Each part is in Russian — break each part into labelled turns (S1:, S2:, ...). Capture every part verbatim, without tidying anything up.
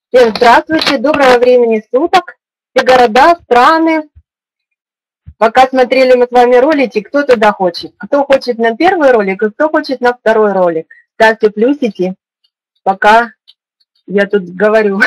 S1: Всем здравствуйте, доброго времени суток, все города, страны. Пока смотрели мы с вами ролики, кто туда хочет. Кто хочет на первый ролик, и кто хочет на второй ролик. Ставьте плюсики, пока я тут говорю.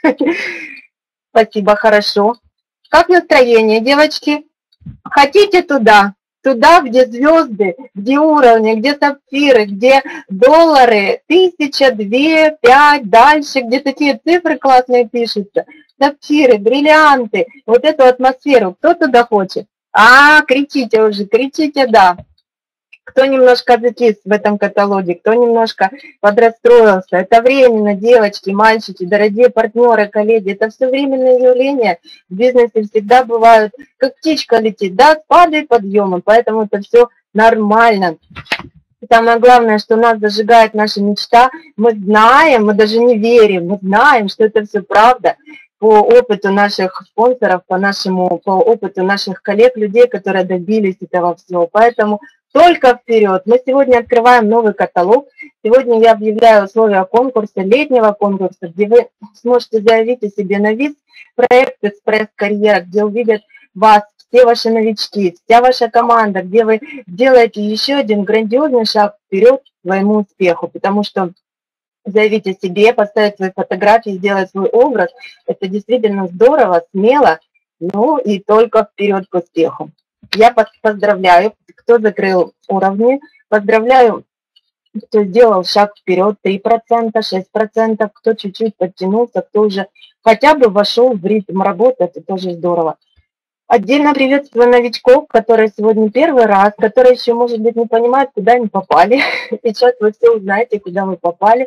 S1: Спасибо, хорошо. Как настроение, девочки? Хотите туда? Туда, где звезды, где уровни, где сапфиры, где доллары, тысяча, две, пять, дальше, где такие цифры классные пишутся, сапфиры, бриллианты, вот эту атмосферу, кто туда хочет? А, кричите уже, кричите «да». Кто немножко затис в этом каталоге, кто немножко подрастроился. Это временно, девочки, мальчики, дорогие партнеры, коллеги. Это все временное явление. В бизнесе всегда бывают, как птичка летит, да, спады и подъемы. Поэтому это все нормально. Самое главное, что нас зажигает наша мечта. Мы знаем, мы даже не верим, мы знаем, что это все правда. По опыту наших спонсоров, по нашему, по опыту наших коллег, людей, которые добились этого всего. Поэтому только вперед. Мы сегодня открываем новый каталог. Сегодня я объявляю условия конкурса, летнего конкурса, где вы сможете заявить о себе на виз проект «Экспресс-карьера», где увидят вас все ваши новички, вся ваша команда, где вы делаете еще один грандиозный шаг вперед к своему успеху. Потому что заявить о себе, поставить свои фотографии, сделать свой образ, это действительно здорово, смело, ну и только вперед к успеху. Я поздравляю, кто закрыл уровни, поздравляю, кто сделал шаг вперед, три процента, шесть процентов, кто чуть-чуть подтянулся, кто уже хотя бы вошел в ритм работы, это тоже здорово. Отдельно приветствую новичков, которые сегодня первый раз, которые еще, может быть, не понимают, куда они попали. Сейчас вы все узнаете, куда вы попали.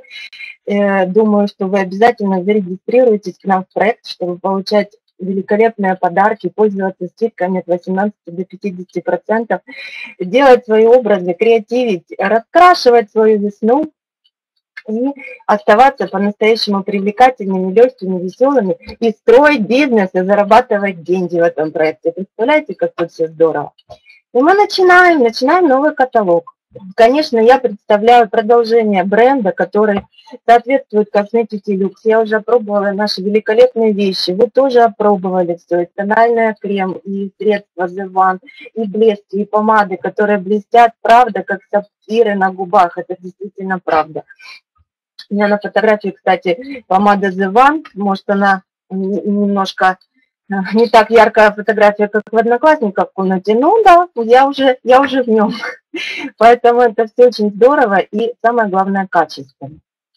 S1: Думаю, что вы обязательно зарегистрируетесь к нам в проект, чтобы получать великолепные подарки, пользоваться скидками от восемнадцати до пятидесяти процентов, делать свои образы, креативить, раскрашивать свою весну и оставаться по-настоящему привлекательными, легкими, веселыми и строить бизнес и зарабатывать деньги в этом проекте. Представляете, как тут все здорово? И мы начинаем, начинаем новый каталог. Конечно, я представляю продолжение бренда, который соответствует косметике люкс. Я уже опробовала наши великолепные вещи. Вы тоже опробовали все. И тональный крем, и средства The One, и блески, и помады, которые блестят, правда, как сапфиры на губах. Это действительно правда. У меня на фотографии, кстати, помада The One. Может, она немножко... не так яркая фотография, как в Одноклассниках в комнате. Ну да, я уже, я уже в нем. Поэтому это все очень здорово и самое главное качественно.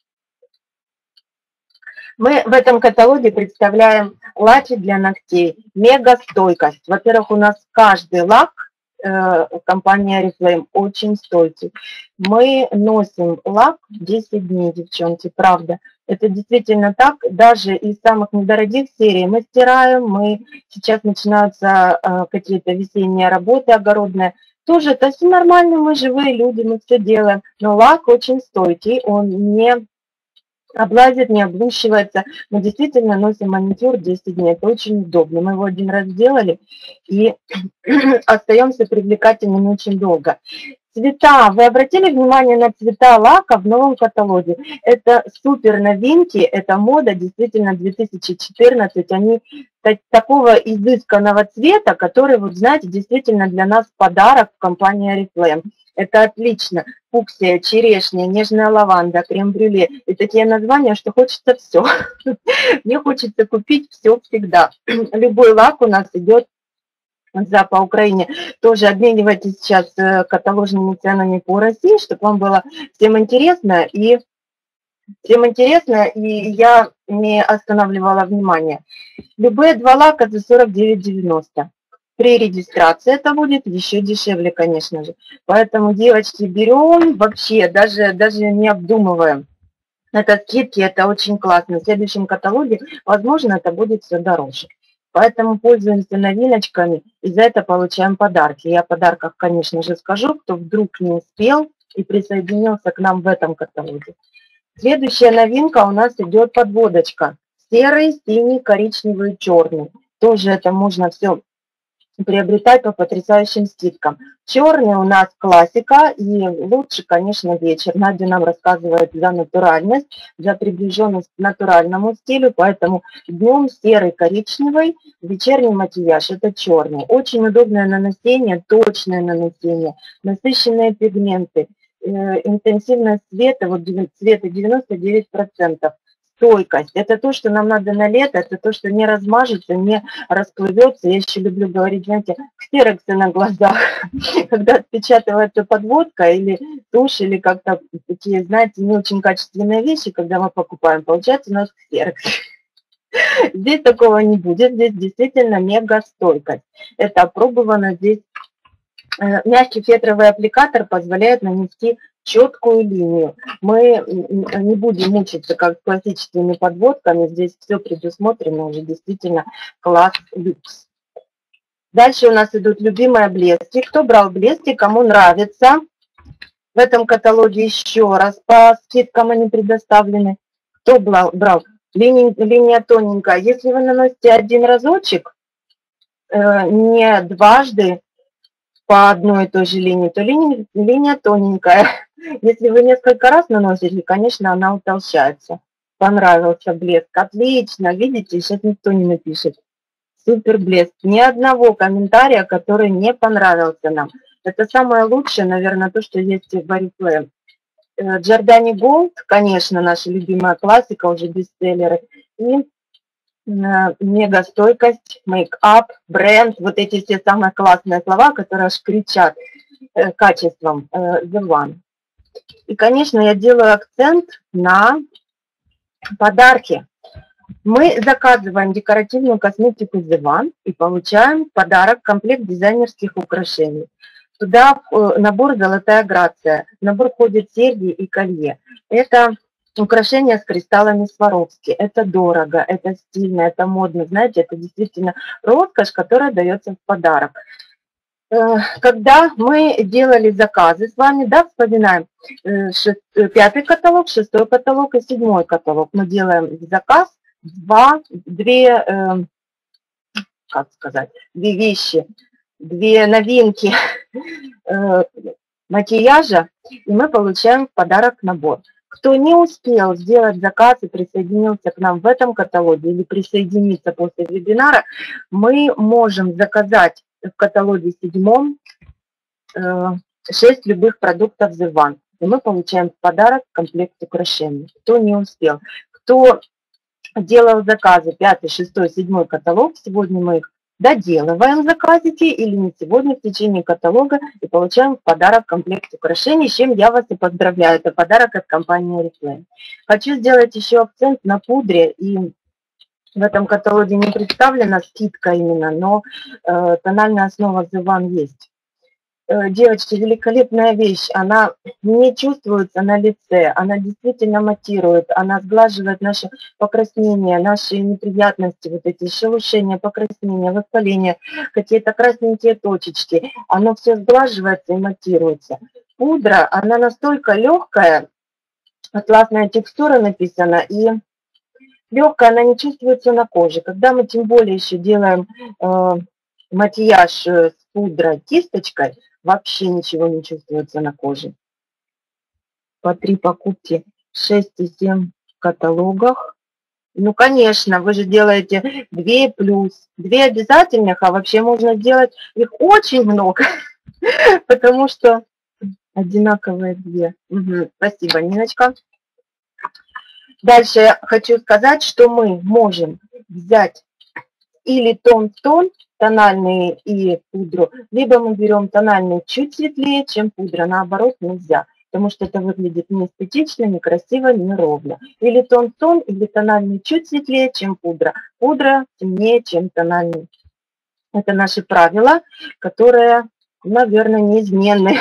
S1: Мы в этом каталоге представляем лаки для ногтей. Мега стойкость. Во-первых, у нас каждый лак э, компания Oriflame очень стойкий. Мы носим лак десять дней, девчонки, правда. Это действительно так. Даже из самых недорогих серий мы стираем. Мы сейчас начинаются э, какие-то весенние работы огородные. Тоже это все нормально, мы живые люди, мы все делаем. Но лак очень стойкий, он не облазит, не облущивается. Мы действительно носим маникюр десять дней. Это очень удобно. Мы его один раз сделали и остаемся привлекательными очень долго. Цвета. Вы обратили внимание на цвета лака в новом каталоге? Это супер новинки, это мода, действительно, две тысячи четырнадцать. Они такого изысканного цвета, который, вот знаете, действительно для нас подарок в компании Oriflame. Это отлично. Фуксия, черешня, нежная лаванда, крем-брюле. И такие названия, что хочется все. Мне хочется купить все всегда. Любой лак у нас идет за по Украине. Тоже обменивайтесь сейчас каталожными ценами по России, чтобы вам было всем интересно. И всем интересно, и я не останавливала внимание. Любые два лака за сорок девять девяносто. При регистрации это будет еще дешевле, конечно же. Поэтому, девочки, берем вообще, даже, даже не обдумываем. Это скидки, это очень классно. В следующем каталоге, возможно, это будет все дороже. Поэтому пользуемся новиночками и за это получаем подарки. Я о подарках, конечно же, скажу, кто вдруг не успел и присоединился к нам в этом каталоге. Следующая новинка у нас идет подводочка. Серый, синий, коричневый, черный. Тоже это можно все приобретать по потрясающим скидкам. Черный у нас классика, и лучше, конечно, вечер. Надя нам рассказывает за натуральность, за приближенность к натуральному стилю, поэтому днем серый, коричневый, вечерний макияж – это черный. Очень удобное наносение, точное наносение, насыщенные пигменты, э, интенсивность света, вот цвета девяносто девять процентов. Стойкость – это то, что нам надо на лето, это то, что не размажется, не расплывется. Я еще люблю говорить, знаете, ксероксы на глазах, когда отпечатывается подводка или тушь, или как-то такие, знаете, не очень качественные вещи, когда мы покупаем, получается у нас ксерокс. Здесь такого не будет, здесь действительно мега стойкость. Это опробовано здесь. Мягкий фетровый аппликатор позволяет нанести четкую линию. Мы не будем мучиться, как с классическими подводками. Здесь все предусмотрено уже действительно класс люкс. Дальше у нас идут любимые блески. Кто брал блески, кому нравится. В этом каталоге еще раз по скидкам они предоставлены. Кто брал, брал? Линия, линия тоненькая. Если вы наносите один разочек, э, не дважды, по одной и той же линии, то линия, линия тоненькая. Если вы несколько раз наносите, конечно, она утолщается. Понравился блеск. Отлично. Видите, сейчас никто не напишет. Супер блеск. Ни одного комментария, который не понравился нам. Это самое лучшее, наверное, то, что есть в Oriflame. Giordani Gold, конечно, наша любимая классика, уже бестселлеры. И мегастойкость, мейкап, бренд, вот эти все самые классные слова, которые аж кричат э, качеством э, The One. И, конечно, я делаю акцент на подарки. Мы заказываем декоративную косметику The One и получаем в подарок комплект дизайнерских украшений. Туда э, набор «Золотая грация», в набор входят серьги и колье. Это украшения с кристаллами Сваровски. Это дорого, это стильно, это модно. Знаете, это действительно роскошь, которая дается в подарок. Когда мы делали заказы с вами, да, вспоминаем, пятый каталог, шестой каталог и седьмой каталог. Мы делаем заказ, два, две, как сказать, две вещи, две новинки макияжа, и мы получаем в подарок набор. Кто не успел сделать заказ и присоединился к нам в этом каталоге или присоединиться после вебинара, мы можем заказать в каталоге седьмом шесть любых продуктов The One. И мы получаем в подарок комплект украшений. Кто не успел. Кто делал заказы пятый, шестой, седьмой каталог, сегодня мы их доделываем заказики или не сегодня в течение каталога и получаем в подарок комплект украшений, с чем я вас и поздравляю. Это подарок от компании Oriflame. Хочу сделать еще акцент на пудре, и в этом каталоге не представлена скидка именно, но э, тональная основа The One есть. Девочки, великолепная вещь, она не чувствуется на лице, она действительно матирует, она сглаживает наше покраснение, наши неприятности, вот эти шелушения, покраснения, воспаления, какие-то красненькие точечки, оно все сглаживается и матируется. Пудра, она настолько легкая, атласная текстура написана, и легкая, она не чувствуется на коже. Когда мы тем более еще делаем э, макияж с пудрой кисточкой, вообще ничего не чувствуется на коже. По три покупки, шесть и семь в каталогах. Ну, конечно, вы же делаете две плюс, две обязательных, а вообще можно сделать их очень много, потому что одинаковые две. Угу. Спасибо, Ниночка. Дальше я хочу сказать, что мы можем взять или тон в тон, тональный и пудру, либо мы берем тональный чуть светлее, чем пудра. Наоборот, нельзя, потому что это выглядит не эстетично, не красиво, не ровно. Или тон в тон, или тональный чуть светлее, чем пудра. Пудра темнее, чем тональный. Это наши правила, которые, наверное, неизменны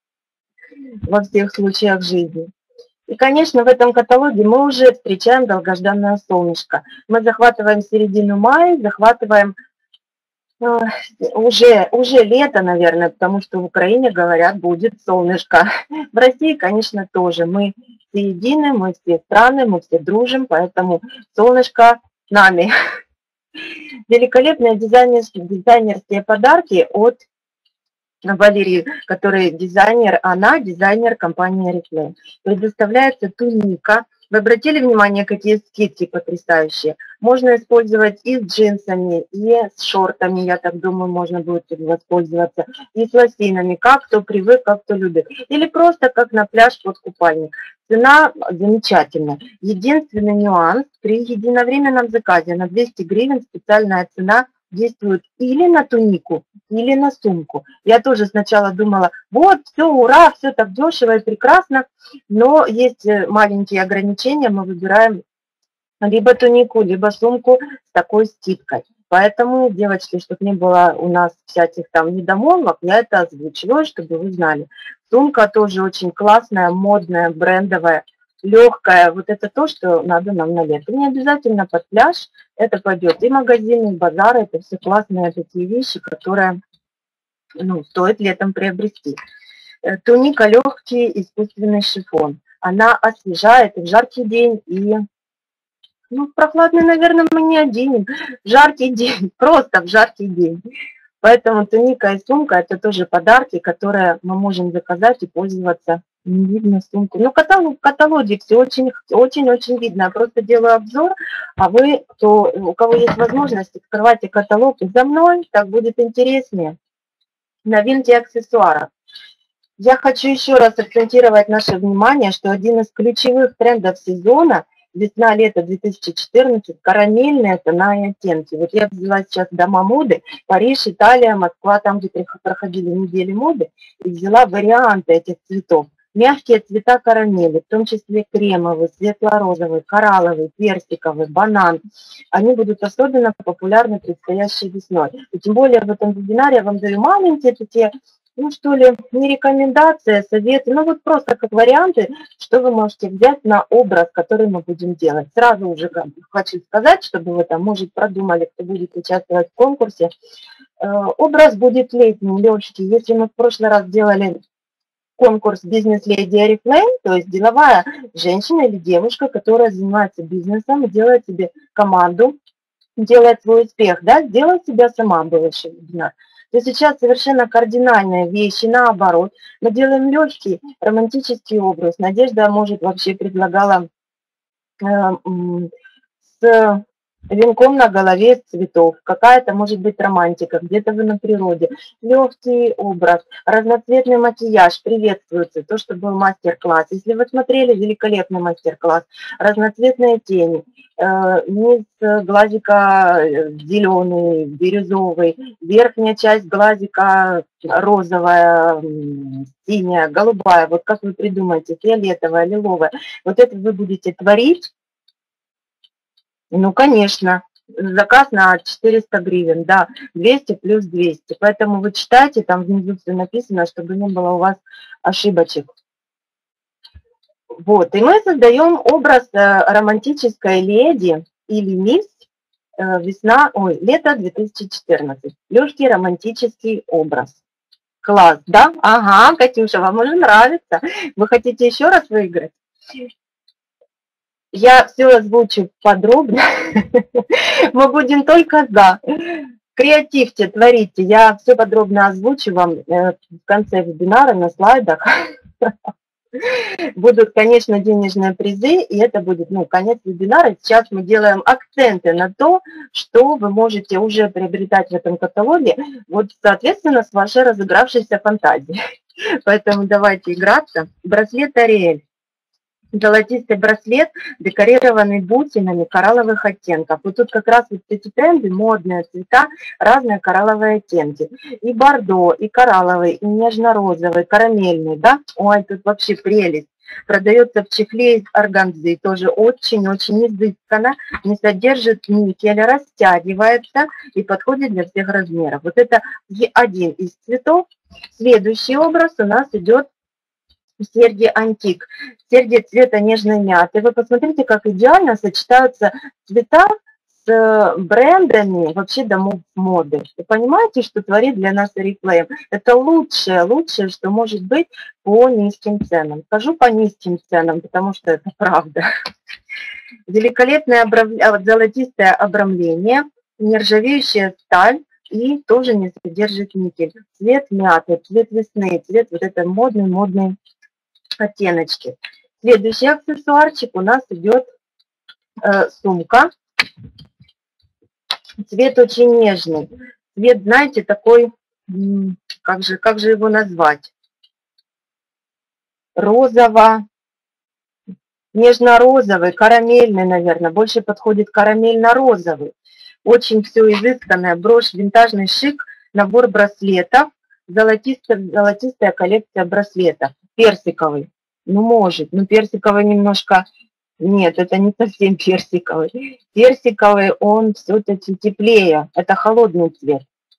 S1: во всех случаях жизни. И, конечно, в этом каталоге мы уже встречаем долгожданное солнышко. Мы захватываем середину мая, захватываем э, уже, уже лето, наверное, потому что в Украине, говорят, будет солнышко. В России, конечно, тоже. Мы все едины, мы все страны, мы все дружим, поэтому солнышко с нами. Великолепные дизайнерские, дизайнерские подарки от Валерии, который дизайнер, она дизайнер компании Oriflame. Предоставляется туника. Вы обратили внимание, какие скидки потрясающие? Можно использовать и с джинсами, и с шортами, я так думаю, можно будет воспользоваться, и с лосинами, как кто привык, как кто любит. Или просто как на пляж под купальник. Цена замечательная. Единственный нюанс, при единовременном заказе на двести гривен специальная цена действует или на тунику, или на сумку. Я тоже сначала думала, вот, все, ура, все так дешево и прекрасно, но есть маленькие ограничения, мы выбираем либо тунику, либо сумку с такой скидкой. Поэтому, девочки, чтобы не было у нас всяких там недомолвок, я это озвучиваю, чтобы вы знали. Сумка тоже очень классная, модная, брендовая, легкая. Вот это то, что надо нам на лето. Не обязательно под пляж, это пойдет и магазины, и базары, это все классные такие вещи, которые, ну, стоит летом приобрести. Туника легкий искусственный шифон. Она освежает и в жаркий день, и ну, прохладный, наверное, мы не оденем. В жаркий день, просто в жаркий день. Поэтому туника и сумка – это тоже подарки, которые мы можем заказать и пользоваться. Не видно сумку. Ну, каталог, каталоге все очень-очень видно. Я просто делаю обзор, а вы, кто, у кого есть возможность, открывайте каталог и за мной, так будет интереснее. Новинки аксессуаров. Я хочу еще раз акцентировать наше внимание, что один из ключевых трендов сезона – весна-лето две тысячи четырнадцать, карамельные тона и оттенки. Вот я взяла сейчас дома моды, Париж, Италия, Москва, там, где проходили недели моды, и взяла варианты этих цветов. Мягкие цвета карамели, в том числе кремовый, светло-розовый, коралловый, персиковый, банан. Они будут особенно популярны предстоящей весной. И тем более в этом вебинаре я вам даю маленькие такие, ну что ли, не рекомендации, а советы, ну вот просто как варианты, что вы можете взять на образ, который мы будем делать. Сразу уже хочу сказать, чтобы вы там, может, продумали, кто будет участвовать в конкурсе. Образ будет летний, легкий. Если мы в прошлый раз делали конкурс «Бизнес-леди Oriflame», то есть деловая женщина или девушка, которая занимается бизнесом, делает себе команду, делает свой успех, да, сделать себя сама, был еще вебинар. То сейчас совершенно кардинальные вещи, наоборот. Мы делаем легкий романтический образ. Надежда, может, вообще предлагала э, с венком на голове из цветов. Какая-то, может быть, романтика, где-то вы на природе. Легкий образ, разноцветный макияж приветствуется. То, что был мастер-класс. Если вы смотрели, великолепный мастер-класс. Разноцветные тени. Низ глазика зеленый, бирюзовый, верхняя часть глазика розовая, синяя, голубая, вот как вы придумаете, фиолетовая, лиловая. Вот это вы будете творить, ну, конечно, заказ на четыреста гривен, да, двести плюс двести, поэтому вы читайте, там внизу все написано, чтобы не было у вас ошибочек. Вот, и мы создаем образ романтической леди или мисс весна, ой, лето две тысячи четырнадцать. Легкий романтический образ. Класс, да? Ага, Катюша, вам уже нравится. Вы хотите еще раз выиграть? Я все озвучу подробно. Мы будем только за. Креативьте, творите. Я все подробно озвучу вам в конце вебинара на слайдах. Будут, конечно, денежные призы, и это будет, ну, конец вебинара. Сейчас мы делаем акценты на то, что вы можете уже приобретать в этом каталоге, вот, соответственно, с вашей разыгравшейся фантазией. Поэтому давайте играться. Браслет Ариэль. Золотистый браслет, декорированный бусинами коралловых оттенков. Вот тут как раз вот эти тренды, модные цвета, разные коралловые оттенки. И бордо, и коралловый, и нежно-розовый, карамельный, да? Ой, тут вообще прелесть. Продается в чехле из органзы, тоже очень-очень изысканно, не содержит никеля, растягивается и подходит для всех размеров. Вот это один из цветов. Следующий образ у нас идет серьги антик, серьги цвета нежной мяты. Вы посмотрите, как идеально сочетаются цвета с брендами вообще домов моды. Вы понимаете, что творит для нас Oriflame? Это лучшее, лучшее, что может быть по низким ценам. Скажу по низким ценам, потому что это правда. Великолепное обрав... золотистое обрамление. нержавеющая сталь и тоже не содержит никель. Цвет мяты, цвет весны, цвет вот этой модной-модной оттеночки. Следующий аксессуарчик у нас идет э, сумка. Цвет очень нежный. Цвет, знаете, такой, как же, как же его назвать? Розово, нежно-розовый, карамельный, наверное. Больше подходит карамельно-розовый. Очень все изысканное. Брошь, винтажный шик, набор браслетов, золотистая, золотистая коллекция браслетов. Персиковый. Ну, может. Ну, персиковый немножко... Нет, это не совсем персиковый. Персиковый, он все-таки теплее. Это холодный цвет.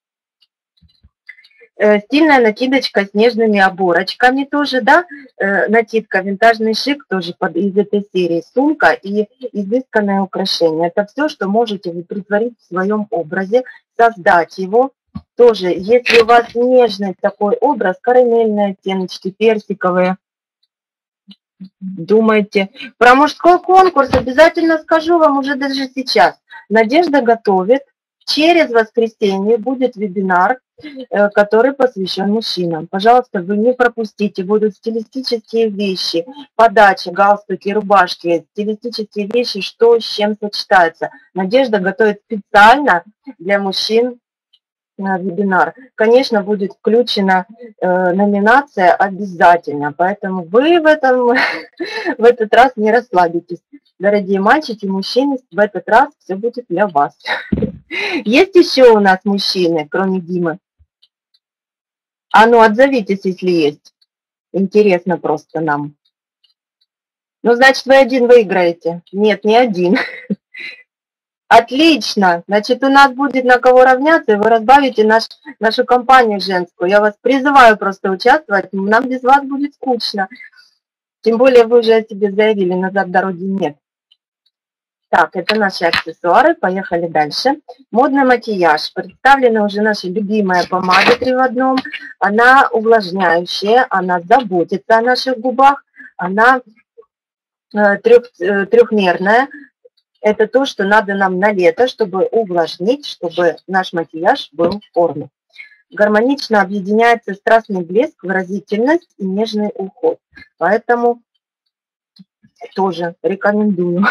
S1: Стильная накидочка с нежными оборочками тоже, да, накидка, винтажный шик тоже под, из этой серии, сумка и изысканное украшение. Это все, что можете вы притворить в своем образе, создать его. Тоже, если у вас нежный такой образ, карамельные оттеночки, персиковые, думайте. Про мужской конкурс обязательно скажу вам уже даже сейчас. Надежда готовит. Через воскресенье будет вебинар, который посвящен мужчинам. Пожалуйста, вы не пропустите. Будут стилистические вещи, подачи, галстуки, рубашки, стилистические вещи, что с чем сочетается. Надежда готовит специально для мужчин вебинар. Конечно, будет включена э, номинация обязательно, поэтому вы в, этом, в этот раз не расслабитесь. Дорогие мальчики, мужчины, в этот раз все будет для вас. Есть еще у нас мужчины, кроме Димы? А ну, отзовитесь, если есть. Интересно просто нам. Ну, значит, вы один выиграете. Нет, не один. Отлично. Значит, у нас будет на кого равняться, и вы разбавите наш, нашу компанию женскую. Я вас призываю просто участвовать. Нам без вас будет скучно. Тем более вы уже о себе заявили, назад дороги нет. Так, это наши аксессуары. Поехали дальше. Модный макияж. Представлена уже наша любимая помада три в одном. Она увлажняющая, она заботится о наших губах. Она э, трех, э, трехмерная. Это то, что надо нам на лето, чтобы увлажнить, чтобы наш макияж был в форме. Гармонично объединяется страстный блеск, выразительность и нежный уход. Поэтому тоже рекомендую.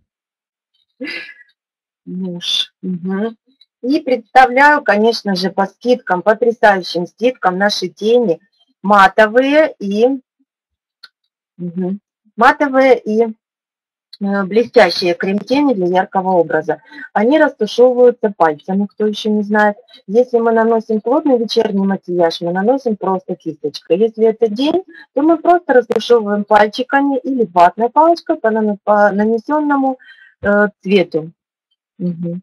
S1: Муж. Угу. И представляю, конечно же, по скидкам, потрясающим скидкам наши тени матовые и угу, матовые и блестящие крем-тени для яркого образа. Они растушевываются пальцами, кто еще не знает. Если мы наносим плотный вечерний макияж, мы наносим просто кисточкой. Если это день, то мы просто растушевываем пальчиками или ватной палочкой по нанесенному э, цвету. Угу.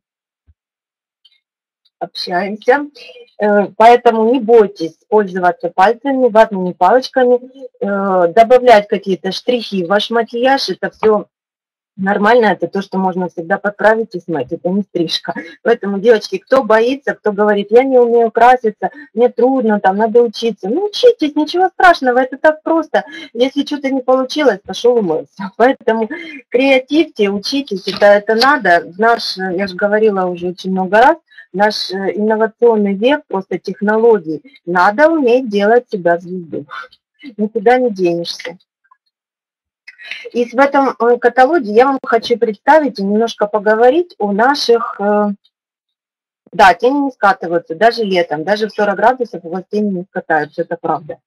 S1: Общаемся. Э, поэтому не бойтесь пользоваться пальцами, ватными палочками, э, добавлять какие-то штрихи в ваш макияж. Это все нормально, это то, что можно всегда подправить и смыть, это не стрижка. Поэтому, девочки, кто боится, кто говорит, я не умею краситься, мне трудно, там, надо учиться. Ну, учитесь, ничего страшного, это так просто. Если что-то не получилось, пошел умылся. Поэтому креативьте, учитесь, это, это надо. Наш, я же говорила уже очень много раз, наш инновационный век, просто технологий. Надо уметь делать себя звездой. Никуда не денешься. И в этом каталоге я вам хочу представить и немножко поговорить о наших... Да, тени не скатываются, даже летом, даже в сорок градусов у вас тени не скатаются, это правда.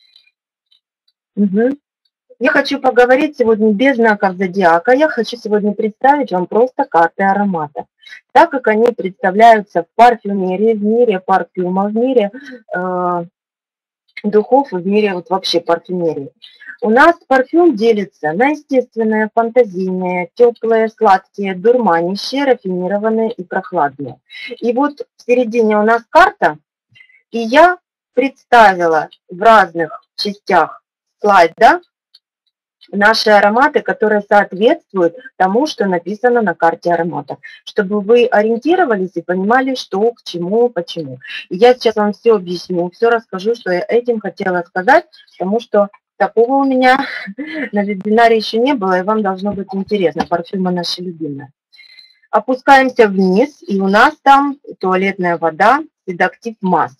S1: Угу. Я хочу поговорить сегодня без знаков зодиака, я хочу сегодня представить вам просто карты аромата. Так как они представляются в парфюмерии, в мире парфюма, в мире э, духов, в мире вот вообще парфюмерии. У нас парфюм делится на естественные, фантазийные, теплые, сладкие, дурманящие, рафинированные и прохладные. И вот в середине у нас карта, и я представила в разных частях слайда наши ароматы, которые соответствуют тому, что написано на карте ароматов, чтобы вы ориентировались и понимали, что, к чему, почему. И я сейчас вам все объясню, все расскажу, что я этим хотела сказать, потому что такого у меня на вебинаре еще не было, и вам должно быть интересно. Парфюмы наши любимые. Опускаемся вниз, и у нас там туалетная вода Seductive Mask.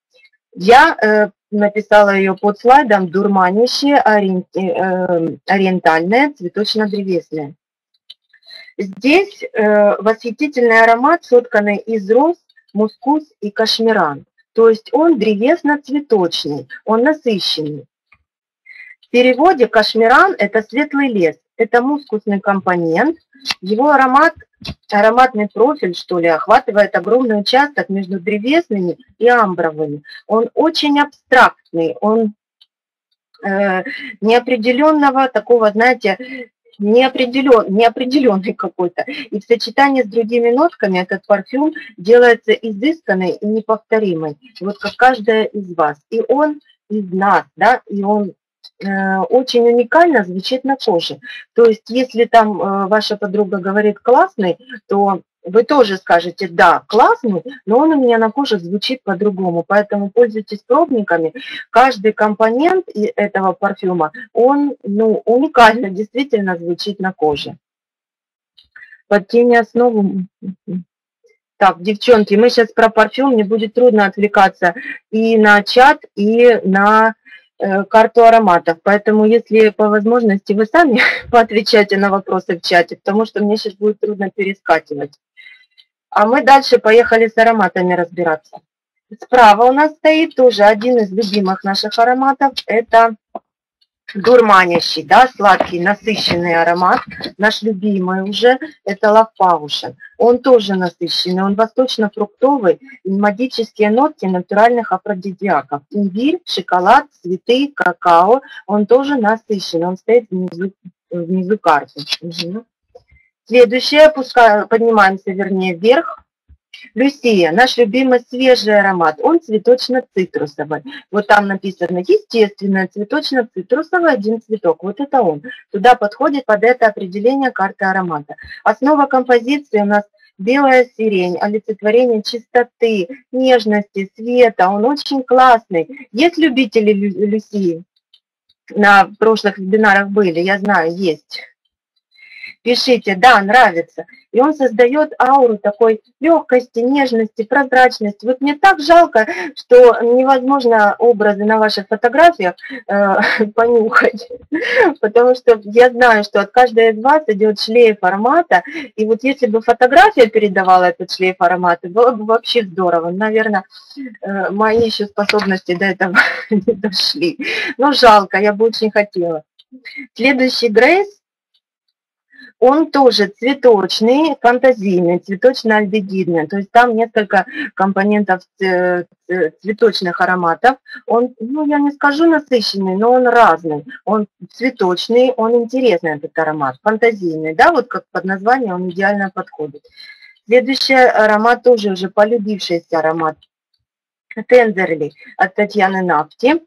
S1: Я э, написала ее под слайдом «Дурманящее, ориенти, э, ориентальное, цветочно-древесное». Здесь э, восхитительный аромат, сотканный из роз, мускус и кашмиран. То есть он древесно-цветочный, он насыщенный. В переводе кашмиран – это светлый лес, это мускусный компонент. Его аромат, ароматный профиль, что ли, охватывает огромный участок между древесными и амбровыми. Он очень абстрактный, он э, неопределенного такого, знаете, неопределен, неопределенный какой-то. И в сочетании с другими нотками этот парфюм делается изысканной и неповторимой. Вот как каждая из вас. И он из нас, да, и он э, очень уникально звучит на коже. То есть если там э, ваша подруга говорит классный, то вы тоже скажете, да, классный, но он у меня на коже звучит по-другому. Поэтому пользуйтесь пробниками. Каждый компонент этого парфюма, он ну, уникально действительно звучит на коже. Под тенью основу... Так, девчонки, мы сейчас про парфюм, мне будет трудно отвлекаться и на чат, и на э, карту ароматов. Поэтому, если по возможности вы сами поотвечайте на вопросы в чате, потому что мне сейчас будет трудно перескакивать. А мы дальше поехали с ароматами разбираться. Справа у нас стоит тоже один из любимых наших ароматов. Это дурманящий, да, сладкий, насыщенный аромат. Наш любимый уже, это Love Potion. Он тоже насыщенный, он восточно-фруктовый, магические нотки натуральных афродизиаков. Имбирь, шоколад, цветы, какао. Он тоже насыщенный, он стоит внизу, внизу карты. Угу. Следующее, пускай поднимаемся, вернее, вверх. Люсия, наш любимый свежий аромат, он цветочно-цитрусовый. Вот там написано естественно, цветочно-цитрусовый один цветок. Вот это он. Туда подходит под это определение карты аромата. Основа композиции у нас белая сирень, олицетворение чистоты, нежности, света. Он очень классный. Есть любители лю Люсии? На прошлых вебинарах были, я знаю, есть. Пишите, да, нравится. И он создает ауру такой легкости, нежности, прозрачности. Вот мне так жалко, что невозможно образы на ваших фотографиях э, понюхать, потому что я знаю, что от каждой из вас идет шлейф аромата, и вот если бы фотография передавала этот шлейф аромата, было бы вообще здорово. Наверное, э, мои еще способности до этого не дошли. Но жалко, я бы очень хотела. Следующий Грейс. Он тоже цветочный, фантазийный, цветочно-альдегидный. То есть там несколько компонентов цветочных ароматов. Он, ну, я не скажу насыщенный, но он разный. Он цветочный, он интересный, этот аромат. Фантазийный, да, вот как под названием он идеально подходит. Следующий аромат тоже уже полюбившийся аромат. Тендерли от Татьяны Нафти.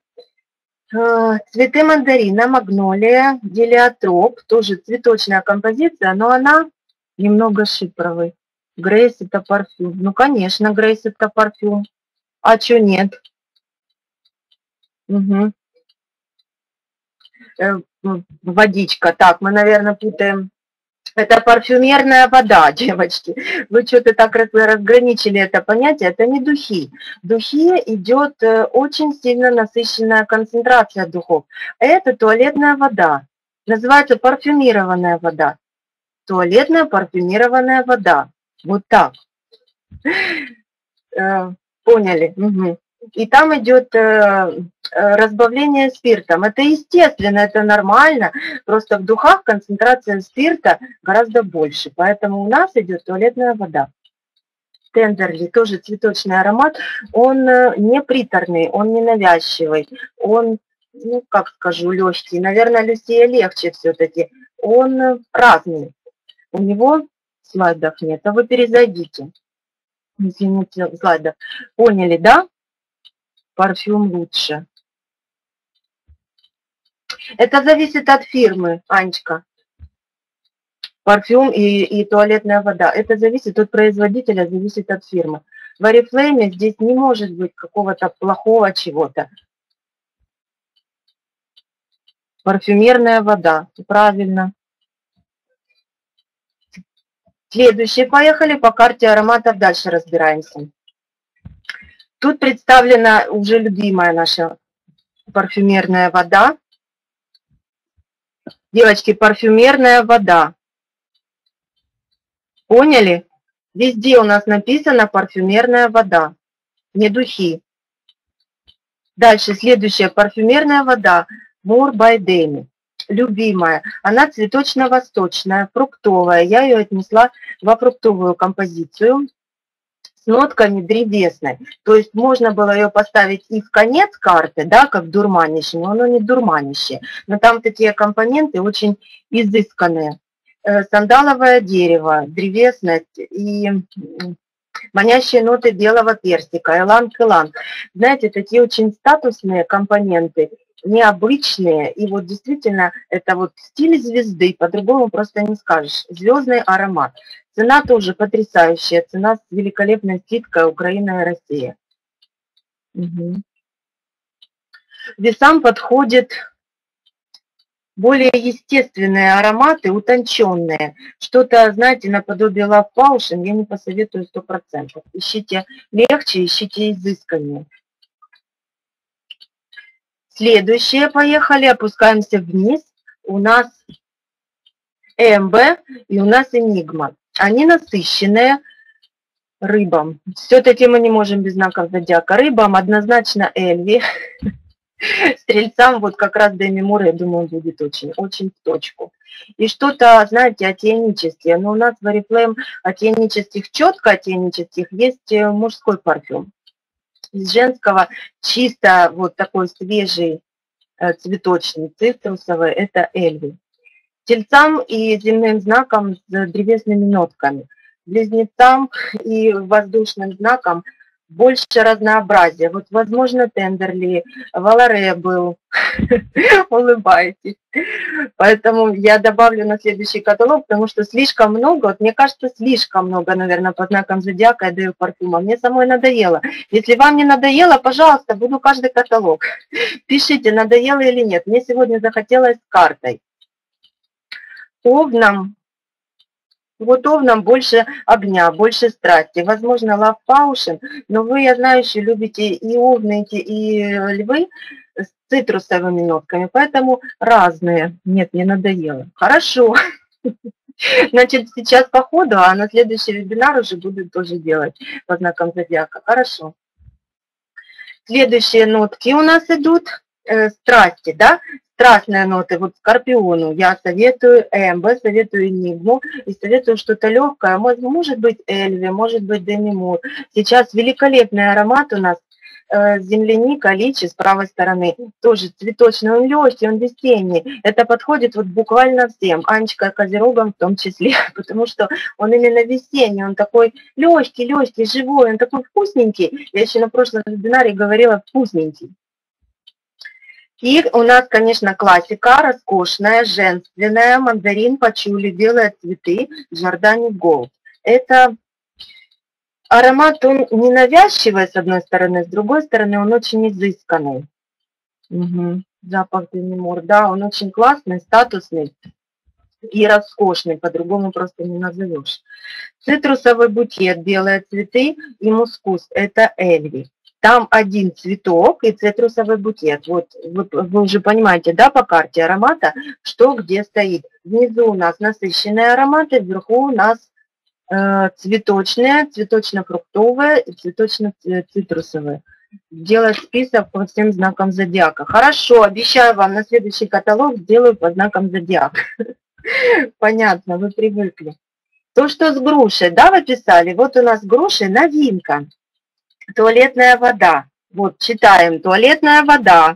S1: Цветы мандарина, магнолия, гелиотроп, тоже цветочная композиция, но она немного шипровый. Грейс это парфюм. Ну, конечно, Грейс это парфюм. А что нет? Угу. Водичка. Так, мы, наверное, путаем. Это парфюмерная вода, девочки. Вы что-то так разграничили это понятие. Это не духи. Духи идет очень сильно насыщенная концентрация духов. Это туалетная вода. Называется парфюмированная вода. Туалетная парфюмированная вода. Вот так. Поняли? Угу. И там идет э, разбавление спиртом. Это естественно, это нормально. Просто в духах концентрация спирта гораздо больше. Поэтому у нас идет туалетная вода. Тендерли, тоже цветочный аромат. Он не приторный, он не навязчивый. Он, ну как скажу, легкий. Наверное, Люсия легче все-таки. Он разный. У него слайдов нет, а вы перезайдите. Извините, слайдов. Поняли, да? Парфюм лучше. Это зависит от фирмы, Анечка. Парфюм и, и туалетная вода. Это зависит от производителя, зависит от фирмы. В Oriflame здесь не может быть какого-то плохого чего-то. Парфюмерная вода. Правильно. Следующие, поехали по карте ароматов, дальше разбираемся. Тут представлена уже любимая наша парфюмерная вода. Девочки, парфюмерная вода. Поняли? Везде у нас написано парфюмерная вода, не духи. Дальше, следующая парфюмерная вода. More by Demi. Любимая. Она цветочно-восточная, фруктовая. Я ее отнесла во фруктовую композицию с нотками древесной. То есть можно было ее поставить и в конец карты, да, как дурманище, но оно не дурманище. Но там такие компоненты очень изысканные. Сандаловое дерево, древесность и манящие ноты белого персика, иланг-иланг. Знаете, такие очень статусные компоненты, необычные. И вот действительно, это вот стиль звезды, по-другому просто не скажешь. Звездный аромат. Цена тоже потрясающая. Цена с великолепной скидкой Украина и Россия. Угу. Весам подходит более естественные ароматы, утонченные. Что-то, знаете, наподобие Love Potion я не посоветую сто процентов. Ищите легче, ищите изысканнее. Следующее, поехали, опускаемся вниз. У нас Эмбе и у нас Энигма. Они насыщенные рыбам. Все-таки мы не можем без знаков зодиака. Рыбам однозначно Эльви. Стрельцам вот как раз Demi Moore, я думаю, будет очень, очень в точку. И что-то, знаете, океанические. Но у нас в Oriflame океанических, четко океанических, есть мужской парфюм. Из женского чисто вот такой свежий, цветочный, цитрусовый, это Эльви. Тельцам и земным знаком с древесными нотками. Близнецам и воздушным знаком больше разнообразия. Вот, возможно, Тендерли, Валаре был. Улыбайтесь. Поэтому я добавлю на следующий каталог, потому что слишком много, вот мне кажется, слишком много, наверное, по знакам зодиака я даю парфюма. Мне самой надоело. Если вам не надоело, пожалуйста, буду каждый каталог. Пишите, надоело или нет. Мне сегодня захотелось с картой. Овнам. Вот овнам больше огня, больше страсти. Возможно, Love Potion, но вы, я знаю, еще любите и овны, и львы с цитрусовыми нотками, поэтому разные. Нет, не надоело. Хорошо. Значит, сейчас по ходу, а на следующий вебинар уже буду тоже делать по знакам зодиака. Хорошо. Следующие нотки у нас идут э, страсти, да? Страстные ноты, вот Скорпиону я советую Эмбе, советую Энигму и советую что-то легкое, может быть Эльви, может быть Demi Moore. Сейчас великолепный аромат у нас, э, земляника, личи с правой стороны, тоже цветочный, он легкий, он весенний. Это подходит вот буквально всем, Анечка Козерогам в том числе, потому что он именно весенний, он такой легкий, легкий, живой, он такой вкусненький. Я еще на прошлом вебинаре говорила вкусненький. И у нас, конечно, классика, роскошная, женственная, мандарин, пачули, белые цветы, Giordani Gold. Это аромат, он не навязчивый, с одной стороны, с другой стороны, он очень изысканный. Угу. Запах Demi Moore, да, он очень классный, статусный и роскошный, по-другому просто не назовешь. Цитрусовый букет, белые цветы и мускус, это Эльви. Там один цветок и цитрусовый букет. Вот, вот вы уже понимаете, да, по карте аромата, что где стоит. Внизу у нас насыщенные ароматы, вверху у нас э, цветочные, цветочно-фруктовые и цветочно-цитрусовые. Делать список по всем знакам зодиака. Хорошо, обещаю вам, на следующий каталог сделаю по знакам зодиака. Понятно, вы привыкли. То, что с грушей, да, вы писали, вот у нас груши новинка. Туалетная вода. Вот, читаем. Туалетная вода.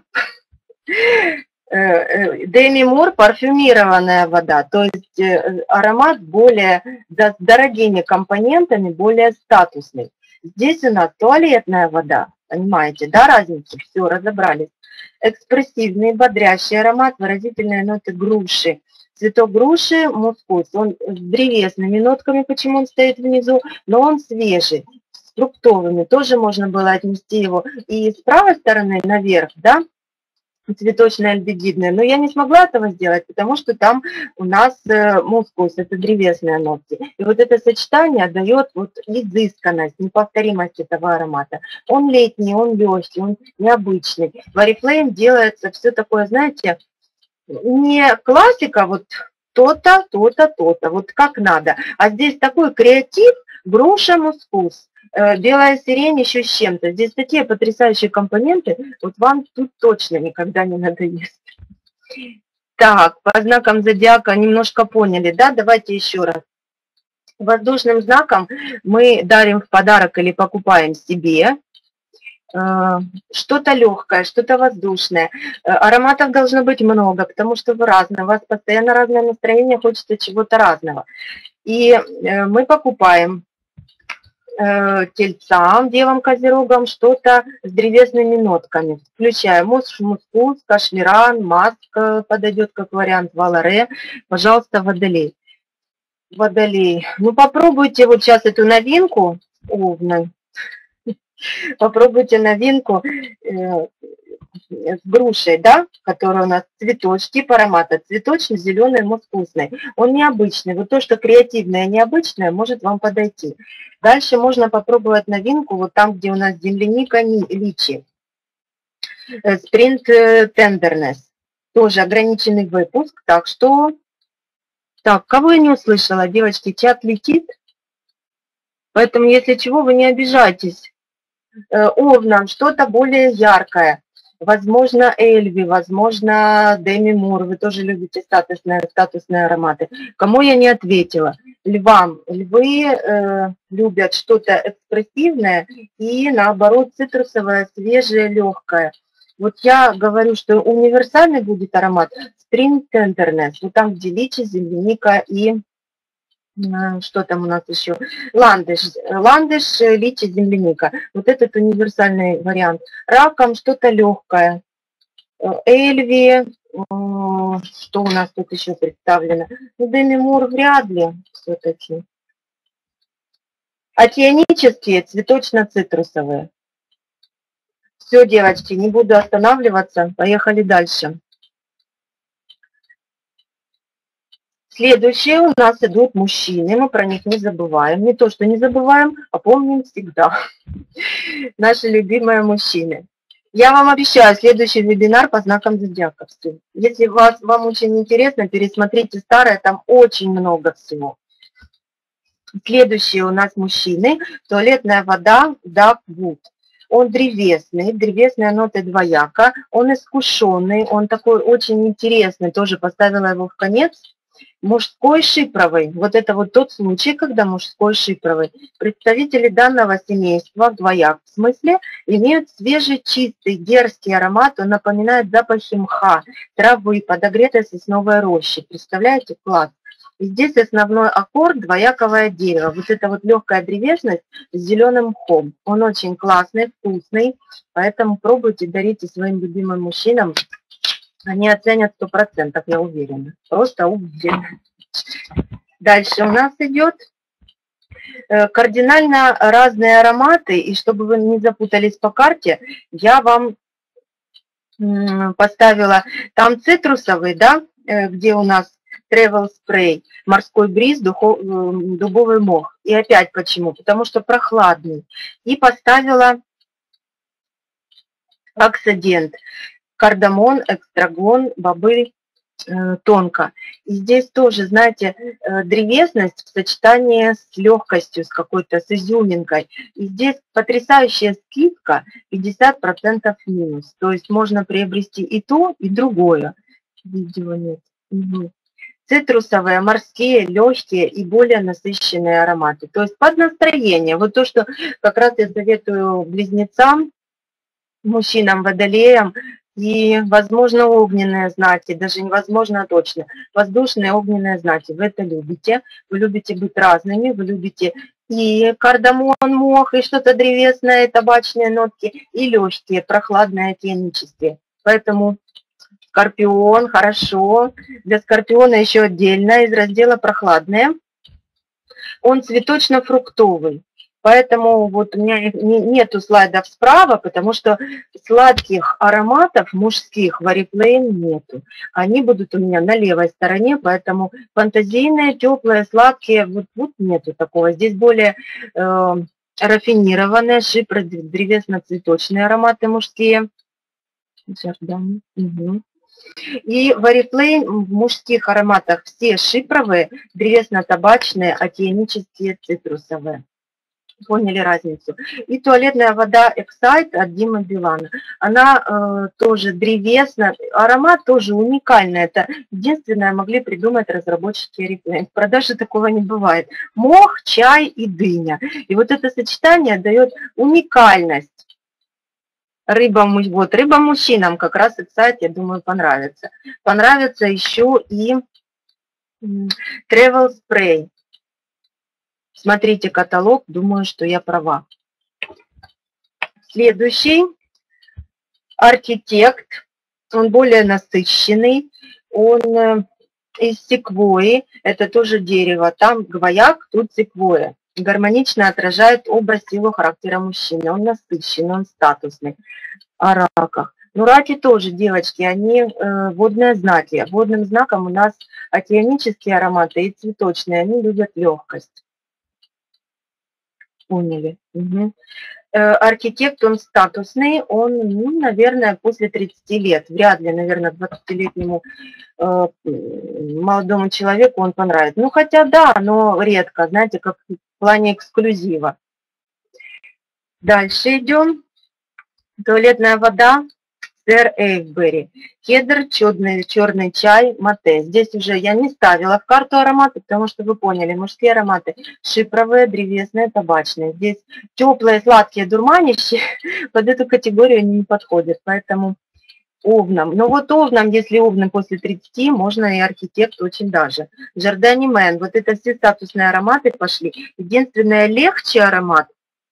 S1: Demi Moore парфюмированная вода. То есть аромат более, с дорогими компонентами, более статусный. Здесь у нас туалетная вода. Понимаете, да, разницу? Все, разобрались. Экспрессивный, бодрящий аромат, выразительные ноты груши. Цветок груши, мускус. Он с древесными нотками, почему он стоит внизу, но он свежий. Фруктовыми, тоже можно было отнести его и с правой стороны наверх, да, цветочно-альдегидные, но я не смогла этого сделать, потому что там у нас мускус, это древесные нотки. И вот это сочетание дает вот изысканность, неповторимость этого аромата. Он летний, он легкий, он необычный. В Oriflame делается все такое, знаете, не классика, вот то-то, то-то, то-то, вот как надо. А здесь такой креатив, груша, мускус. Белая сирень еще с чем-то. Здесь такие потрясающие компоненты, вот вам тут точно никогда не надоест. Так, по знакам зодиака немножко поняли, да? Давайте еще раз. Воздушным знаком мы дарим в подарок или покупаем себе что-то легкое, что-то воздушное. Ароматов должно быть много, потому что вы разные, у вас постоянно разное настроение, хочется чего-то разного. И мы покупаем тельцам, девам, козерогам что-то с древесными нотками, включая мускус, кашмиран, маск подойдет как вариант, валаре, пожалуйста, водолей. Водолей. Ну попробуйте вот сейчас эту новинку, овны, попробуйте новинку с грушей, да, которая у нас цветочки, тип аромата, цветочный, зеленый, мускусный. Он необычный. Вот то, что креативное, необычное, может вам подойти. Дальше можно попробовать новинку, вот там, где у нас земляника, личи. Sprint Tenderness. Тоже ограниченный выпуск. Так что... Так, кого я не услышала? Девочки, чат летит. Поэтому, если чего, вы не обижайтесь. Овнам что-то более яркое. Возможно, Эльви, возможно, Деми Мур. Вы тоже любите статусные, статусные ароматы. Кому я не ответила? Львам. Львы э, любят что-то экспрессивное и, наоборот, цитрусовое, свежее, легкое. Вот я говорю, что универсальный будет аромат Spring Tenderness. Вот там, где личи, земляника и... Что там у нас еще? Ландыш. Ландыш, личи, земляника. Вот этот универсальный вариант. Раком что-то легкое. Эльви. Что у нас тут еще представлено? Ну, Деми Мур вряд ли все-таки. Океанические, цветочно-цитрусовые. Все, девочки, не буду останавливаться. Поехали дальше. Следующие у нас идут мужчины, мы про них не забываем. Не то, что не забываем, а помним всегда. Наши любимые мужчины. Я вам обещаю следующий вебинар по знакам зодиака. Если вас, вам очень интересно, пересмотрите старое, там очень много всего. Следующие у нас мужчины. Туалетная вода Darkwood. Он древесный, древесные ноты двояко. Он искушенный, он такой очень интересный. Тоже поставила его в конец. Мужской шипровый. Вот это вот тот случай, когда мужской шипровый. Представители данного семейства, двояк в смысле, имеют свежий, чистый, дерзкий аромат. Он напоминает запахи мха, травы, подогретой сосновой рощи. Представляете, класс. И здесь основной аккорд двояковое дерево. Вот это вот легкая древесность с зеленым мхом. Он очень классный, вкусный. Поэтому пробуйте, дарите своим любимым мужчинам. Они оценят сто процентов, я уверена. Просто уверена. Дальше у нас идет кардинально разные ароматы. И чтобы вы не запутались по карте, я вам поставила там цитрусовый, да, где у нас Travel Spray, морской бриз, духов, дубовый мох. И опять почему? Потому что прохладный. И поставила Аксидент. Кардамон, экстрагон, бобы, э, тонко. И здесь тоже, знаете, э, древесность в сочетании с легкостью, с какой-то, с изюминкой. И здесь потрясающая скидка пятьдесят процентов минус. То есть можно приобрести и то, и другое. Видео нет. Угу. Цитрусовые, морские, легкие и более насыщенные ароматы. То есть под настроение. Вот то, что как раз я советую близнецам, мужчинам, водолеям, и, возможно, огненные знаки, даже невозможно, а точно. Воздушные огненные знаки. Вы это любите. Вы любите быть разными. Вы любите и кардамон, мох, и что-то древесное, и табачные нотки, и легкие, прохладные, океанические. Поэтому скорпион, хорошо. Для скорпиона еще отдельно из раздела прохладные. Он цветочно-фруктовый. Поэтому вот у меня нету слайдов справа, потому что сладких ароматов мужских в Oriflame нету. Они будут у меня на левой стороне, поэтому фантазийные, теплые, сладкие, вот, вот нету такого. Здесь более э, рафинированные, шипры, древесно-цветочные ароматы мужские. Угу. И в Oriflame в мужских ароматах все шипровые, древесно-табачные, океанические, цитрусовые. Поняли разницу. И туалетная вода Excite от Димы Билана. Она э, тоже древесная, аромат тоже уникальный. Это единственное могли придумать разработчики Oriflame. В продаже такого не бывает. Мох, чай и дыня. И вот это сочетание дает уникальность. Рыба, вот, рыба мужчинам как раз Excite, я думаю, понравится. Понравится еще и Travel Spray. Смотрите каталог, думаю, что я права. Следующий архитект, он более насыщенный, он из секвойи, это тоже дерево, там гвояк, тут секвойя. Гармонично отражает образ силы характера мужчины, он насыщенный, он статусный. О раках. Ну, раки тоже, девочки, они э, водные знаки. Водным знаком у нас океанические ароматы и цветочные, они любят легкость. Поняли. Угу. Архитект, он статусный, он, ну, наверное, после тридцати лет. Вряд ли, наверное, двадцатилетнему э, молодому человеку он понравится. Ну, хотя да, но редко, знаете, как в плане эксклюзива. Дальше идем. Туалетная вода. Сэр Эйвбери. Кедр, черный, черный чай, мате. Здесь уже я не ставила в карту ароматы, потому что вы поняли, мужские ароматы шипровые, древесные, табачные. Здесь теплые, сладкие, дурманящие, под эту категорию они не подходят, поэтому овнам. Но вот овнам, если овнам после тридцати, можно и архитект очень даже. Жордани Мэн, вот это все статусные ароматы пошли. Единственное, легче аромат,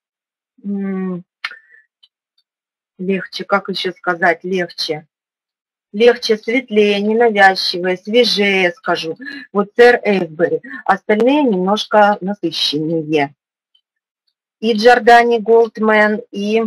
S1: легче, как еще сказать, легче. Легче, светлее, ненавязчивее, свежее, скажу. Вот сэр Эйвбери. Остальные немножко насыщеннее. И Giordani Goldman, и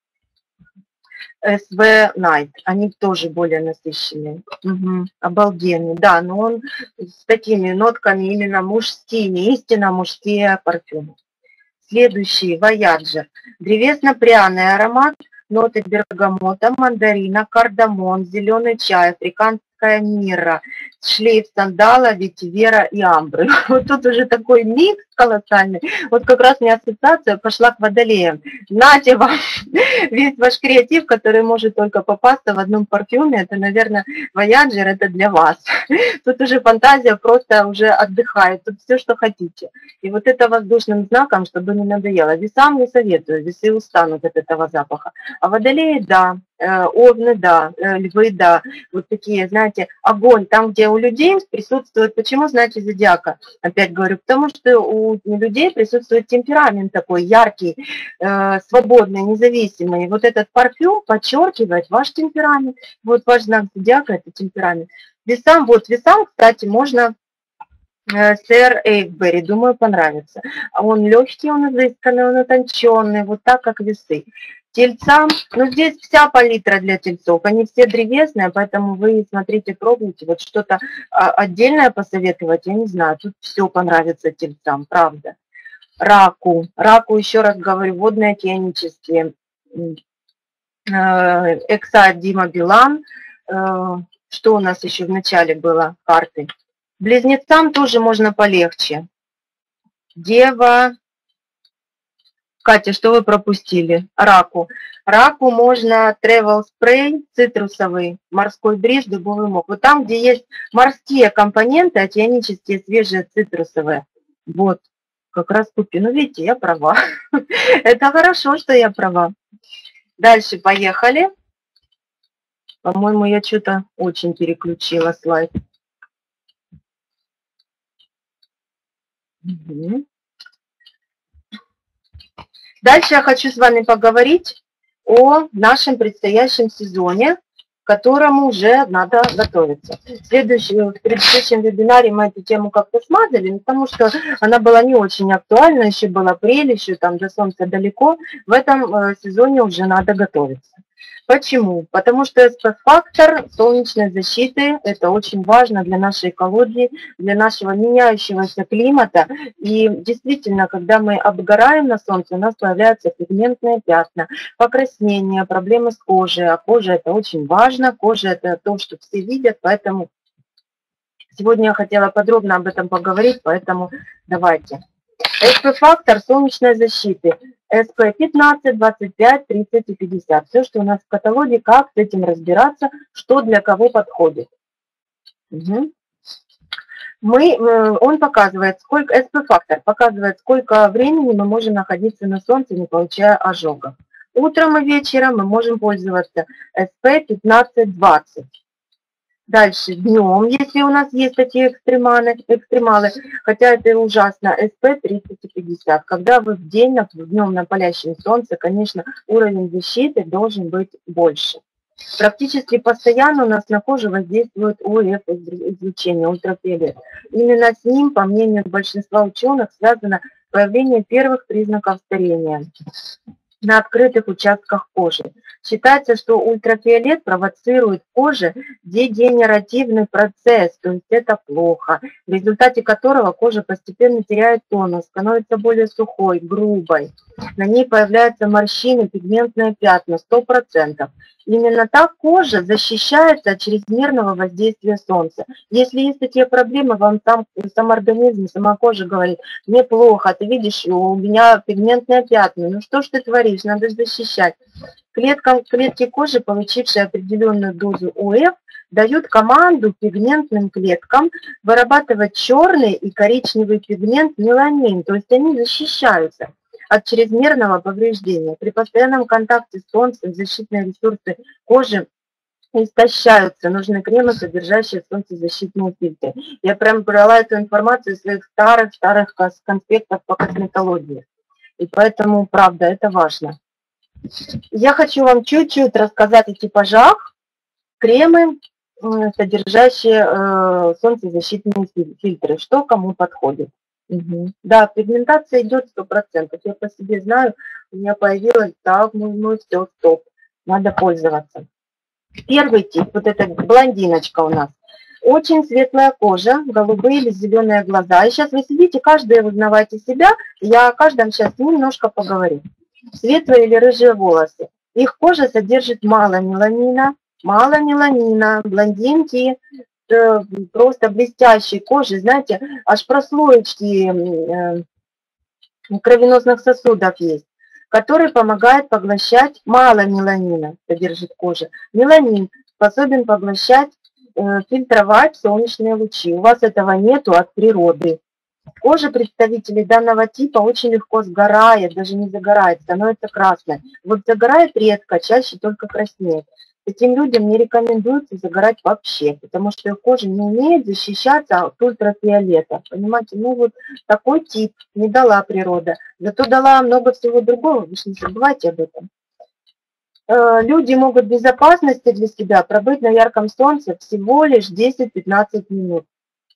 S1: эс ви Night. Они тоже более насыщенные. Угу. Обалденный. Да, но он с такими нотками именно мужскими, истинно мужские парфюмы. Следующий Voyager. Древесно-пряный аромат. Ноты бергамота, мандарина, кардамон, зеленый чай, африканская мирра, шлейф сандала, ветивера и амбры. Вот тут уже такой микс колоссальный. Вот как раз мне ассоциация пошла к водолеям. Нате вам весь ваш креатив, который может только попасться в одном парфюме, это, наверное, Voyager, это для вас. Тут уже фантазия просто уже отдыхает, тут все, что хотите. И вот это воздушным знаком, чтобы не надоело. Весам не советую, весы устанут от этого запаха. А водолеи, да, овны, да, львы, да, вот такие, знаете, огонь, там, где у людей присутствует, почему знаки зодиака, опять говорю, потому что у людей присутствует темперамент такой яркий, э, свободный, независимый, вот этот парфюм подчеркивает ваш темперамент, вот ваш знак зодиака, это темперамент. Весам, вот весам, кстати, можно э, сэр Эйвбери, думаю, понравится, он легкий, он изысканный, он утонченный, вот так, как весы. Тельцам, ну здесь вся палитра для тельцов, они все древесные, поэтому вы смотрите, пробуйте, вот что-то отдельное посоветовать, я не знаю, тут все понравится тельцам, правда. Раку, раку, еще раз говорю, водные океанические, Excite Дима Билан, что у нас еще в начале было карты. Близнецам тоже можно полегче. Дева... Катя, что вы пропустили? Раку. Раку можно travel spray, цитрусовый, морской бриз, дубовый мох. Вот там, где есть морские компоненты, океанические, свежие, цитрусовые. Вот, как раз купи. Ну, видите, я права. Это хорошо, что я права. Дальше поехали. По-моему, я что-то очень переключила слайд. Угу. Дальше я хочу с вами поговорить о нашем предстоящем сезоне. к которому уже надо готовиться. Следующий, в предыдущем вебинаре мы эту тему как-то смазали, потому что она была не очень актуальна, еще был апрель, еще там до солнца далеко. В этом сезоне уже надо готовиться. Почему? Потому что эс пэ эф-фактор солнечной защиты – это очень важно для нашей экологии, для нашего меняющегося климата. И действительно, когда мы обгораем на солнце, у нас появляются пигментные пятна, покраснения, проблемы с кожей. А кожа – это очень важно, кожа – это то, что все видят, поэтому сегодня я хотела подробно об этом поговорить, поэтому давайте. эс пэ эф-фактор солнечной защиты. эс пэ пятнадцать, двадцать пять, тридцать и пятьдесят. Все, что у нас в каталоге, как с этим разбираться, что для кого подходит. Угу. Мы, он показывает, сколько, эс пэ эф-фактор показывает, сколько времени мы можем находиться на солнце, не получая ожогов. Утром и вечером мы можем пользоваться эс пэ пятнадцать двадцать. Дальше, днем, если у нас есть такие экстремалы, экстремалы, хотя это ужасно, эс пэ тридцать и пятьдесят. Когда вы в день, днем на палящем солнце, конечно, уровень защиты должен быть больше. Практически постоянно у нас на коже воздействует о эф-излучение, ультрафиолет. Именно с ним, по мнению большинства ученых, связано появление первых признаков старения на открытых участках кожи. Считается, что ультрафиолет провоцирует в коже дегенеративный процесс, то есть это плохо, в результате которого кожа постепенно теряет тонус, становится более сухой, грубой. На ней появляются морщины, пигментные пятна, сто процентов. Именно так кожа защищается от чрезмерного воздействия солнца. Если есть такие проблемы, вам сам, сам организм, сама кожа говорит, мне плохо, ты видишь, у меня пигментные пятна, ну что ж ты творишь, надо защищать. Клеткам, клетки кожи, получившие определенную дозу о эф, дают команду пигментным клеткам вырабатывать черный и коричневый пигмент меланин, то есть они защищаются от чрезмерного повреждения. При постоянном контакте с солнцем защитные ресурсы кожи истощаются. Нужны кремы, содержащие солнцезащитные фильтры. Я прям брала эту информацию из своих старых-старых конспектов по косметологии. И поэтому, правда, это важно. Я хочу вам чуть-чуть рассказать о типажах кремы, содержащие э, солнцезащитные фильтры, что кому подходит. Угу. Да, пигментация идет сто процентов. Я по себе знаю, у меня появилась, так, ну, ну все, стоп, надо пользоваться. Первый тип, вот эта блондиночка у нас. Очень светлая кожа, голубые или зеленые глаза. И сейчас вы сидите, каждый узнавайте себя, я о каждом сейчас немножко поговорю. Светлые или рыжие волосы. Их кожа содержит мало меланина, мало меланина, блондинки, просто блестящей кожи, знаете, аж прослоечки э, кровеносных сосудов есть, который помогает поглощать мало меланина, содержит кожа. Меланин способен поглощать, э, фильтровать солнечные лучи. У вас этого нету от природы. Кожа представителей данного типа очень легко сгорает, даже не загорает, становится красной. Вот загорает редко, чаще только краснеет. Этим людям не рекомендуется загорать вообще, потому что их кожа не умеет защищаться от ультрафиолета. Понимаете, ну вот такой тип не дала природа, зато дала много всего другого, вы же не забывайте об этом. Люди могут в безопасности для себя пробыть на ярком солнце всего лишь десять-пятнадцать минут.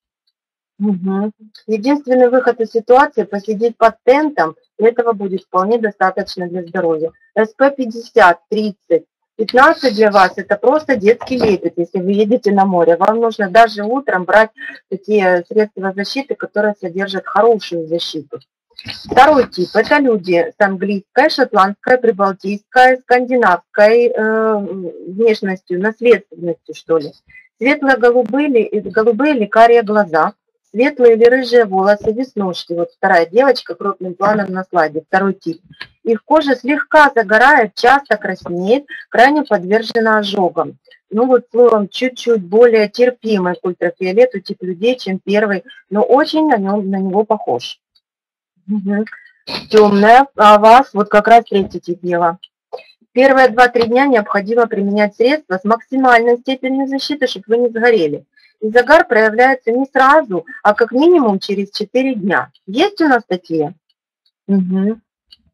S1: Угу. Единственный выход из ситуации – посидеть под тентом, и этого будет вполне достаточно для здоровья. эс пэ пятьдесят, тридцать, пятнадцать для вас – это просто детский лепет, если вы едете на море. Вам нужно даже утром брать такие средства защиты, которые содержат хорошую защиту. Второй тип – это люди с английской, шотландской, прибалтийской, скандинавской э, внешностью, наследственностью, что ли. Светло-голубые, голубые или карие глаза, светлые или рыжие волосы, веснушки. Вот вторая девочка крупным планом на слайде, второй тип. Их кожа слегка загорает, часто краснеет, крайне подвержена ожогам. Ну вот словом, чуть-чуть более терпимый к ультрафиолету тип людей, чем первый, но очень на, нем, на него похож. Угу. Темная, а у вас вот как раз третий тип Ева. Первые два-три дня необходимо применять средства с максимальной степенью защиты, чтобы вы не сгорели. И загар проявляется не сразу, а как минимум через четыре дня. Есть у нас такие? Угу.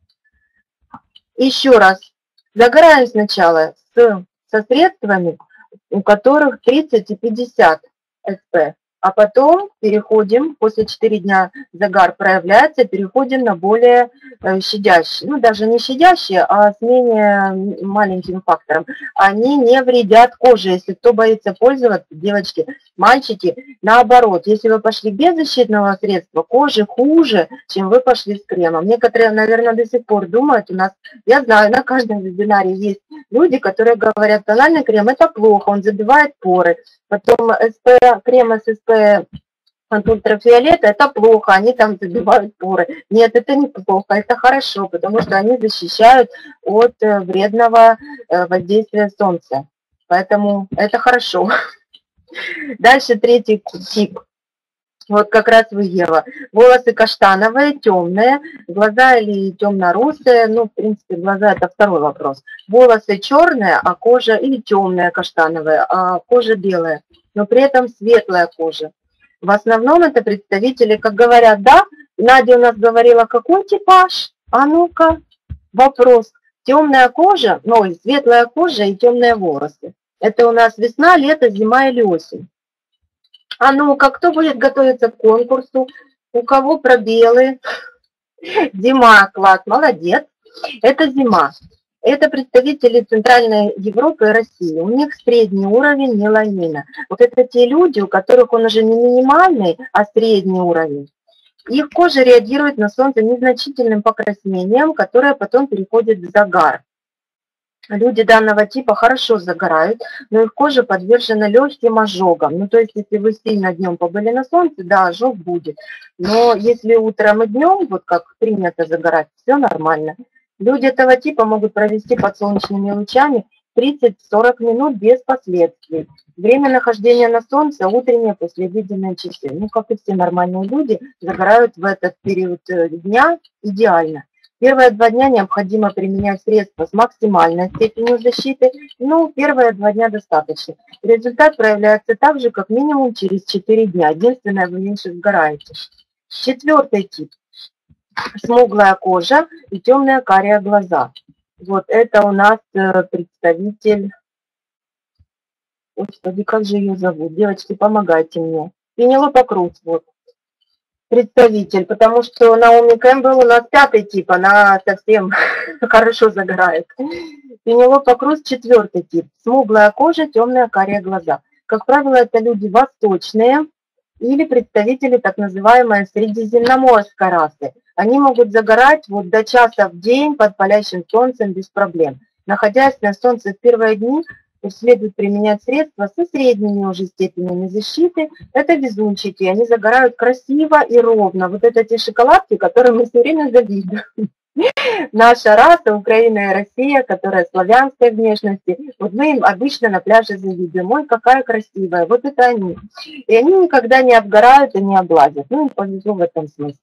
S1: Еще раз. Загораем сначала с, со средствами у которых тридцать и пятьдесят эс пэ. А потом переходим, после четырёх дня загар проявляется, переходим на более щадящие. Ну, даже не щадящие, а с менее маленьким фактором. Они не вредят коже. Если кто боится пользоваться, девочки, мальчики, наоборот. Если вы пошли без защитного средства, коже хуже, чем вы пошли с кремом. Некоторые, наверное, до сих пор думают, у нас, я знаю, на каждом вебинаре есть люди, которые говорят, тональный крем это плохо, он забивает поры. Потом эс пэ, крем с эс пэ от ультрафиолета это плохо, они там забивают поры. Нет, это не плохо, это хорошо, потому что они защищают от вредного воздействия солнца. Поэтому это хорошо. Дальше третий тип. Вот как раз вы, Ева. Волосы каштановые, темные, глаза или темно-русые. Ну, в принципе, глаза это второй вопрос. Волосы черные, а кожа или темная каштановая, а кожа белая. Но при этом светлая кожа. В основном это представители, как говорят, да, Надя у нас говорила, какой типаж? А ну-ка, вопрос. Темная кожа, ну, светлая кожа и темные волосы. Это у нас весна, лето, зима или осень. А ну-ка, кто будет готовиться к конкурсу? У кого пробелы? Зима, класс, молодец. Это зима. Это представители Центральной Европы и России. У них средний уровень меланина. Вот это те люди, у которых он уже не минимальный, а средний уровень. Их кожа реагирует на солнце незначительным покраснением, которое потом переходит в загар. Люди данного типа хорошо загорают, но их кожа подвержена легким ожогам. Ну, то есть, если вы сильно днем побыли на солнце, да, ожог будет. Но если утром и днем, вот как принято загорать, все нормально. Люди этого типа могут провести под солнечными лучами тридцать-сорок минут без последствий. Время нахождения на солнце утренние послеобеденные часы. Ну, как и все нормальные люди, загорают в этот период дня идеально. Первые два дня необходимо применять средства с максимальной степенью защиты, ну, первые два дня достаточно. Результат проявляется так же, как минимум через четыре дня. Единственное, вы меньше сгораете. Четвертый тип. Смуглая кожа и темные карие глаза. Вот это у нас представитель... Господи, как же ее зовут? Девочки, помогайте мне. Пенелопа Круз, вот. Представитель, потому что Наоми Кэмпбелл у нас пятый тип, она совсем хорошо загорает. Пенелопа Круз четвертый тип, смуглая кожа, темные карие глаза. Как правило, это люди восточные или представители так называемой средиземноморской расы. Они могут загорать вот до часа в день под палящим солнцем без проблем. Находясь на солнце в первые дни, следует применять средства со средними уже степенями защиты. Это везунчики, они загорают красиво и ровно. Вот это те шоколадки, которым мы все время завидуем. Наша раса, Украина и Россия, которая славянской внешности, вот мы им обычно на пляже завидуем. Ой, какая красивая, вот это они. И они никогда не обгорают и не облазят. Ну, им повезло в этом смысле.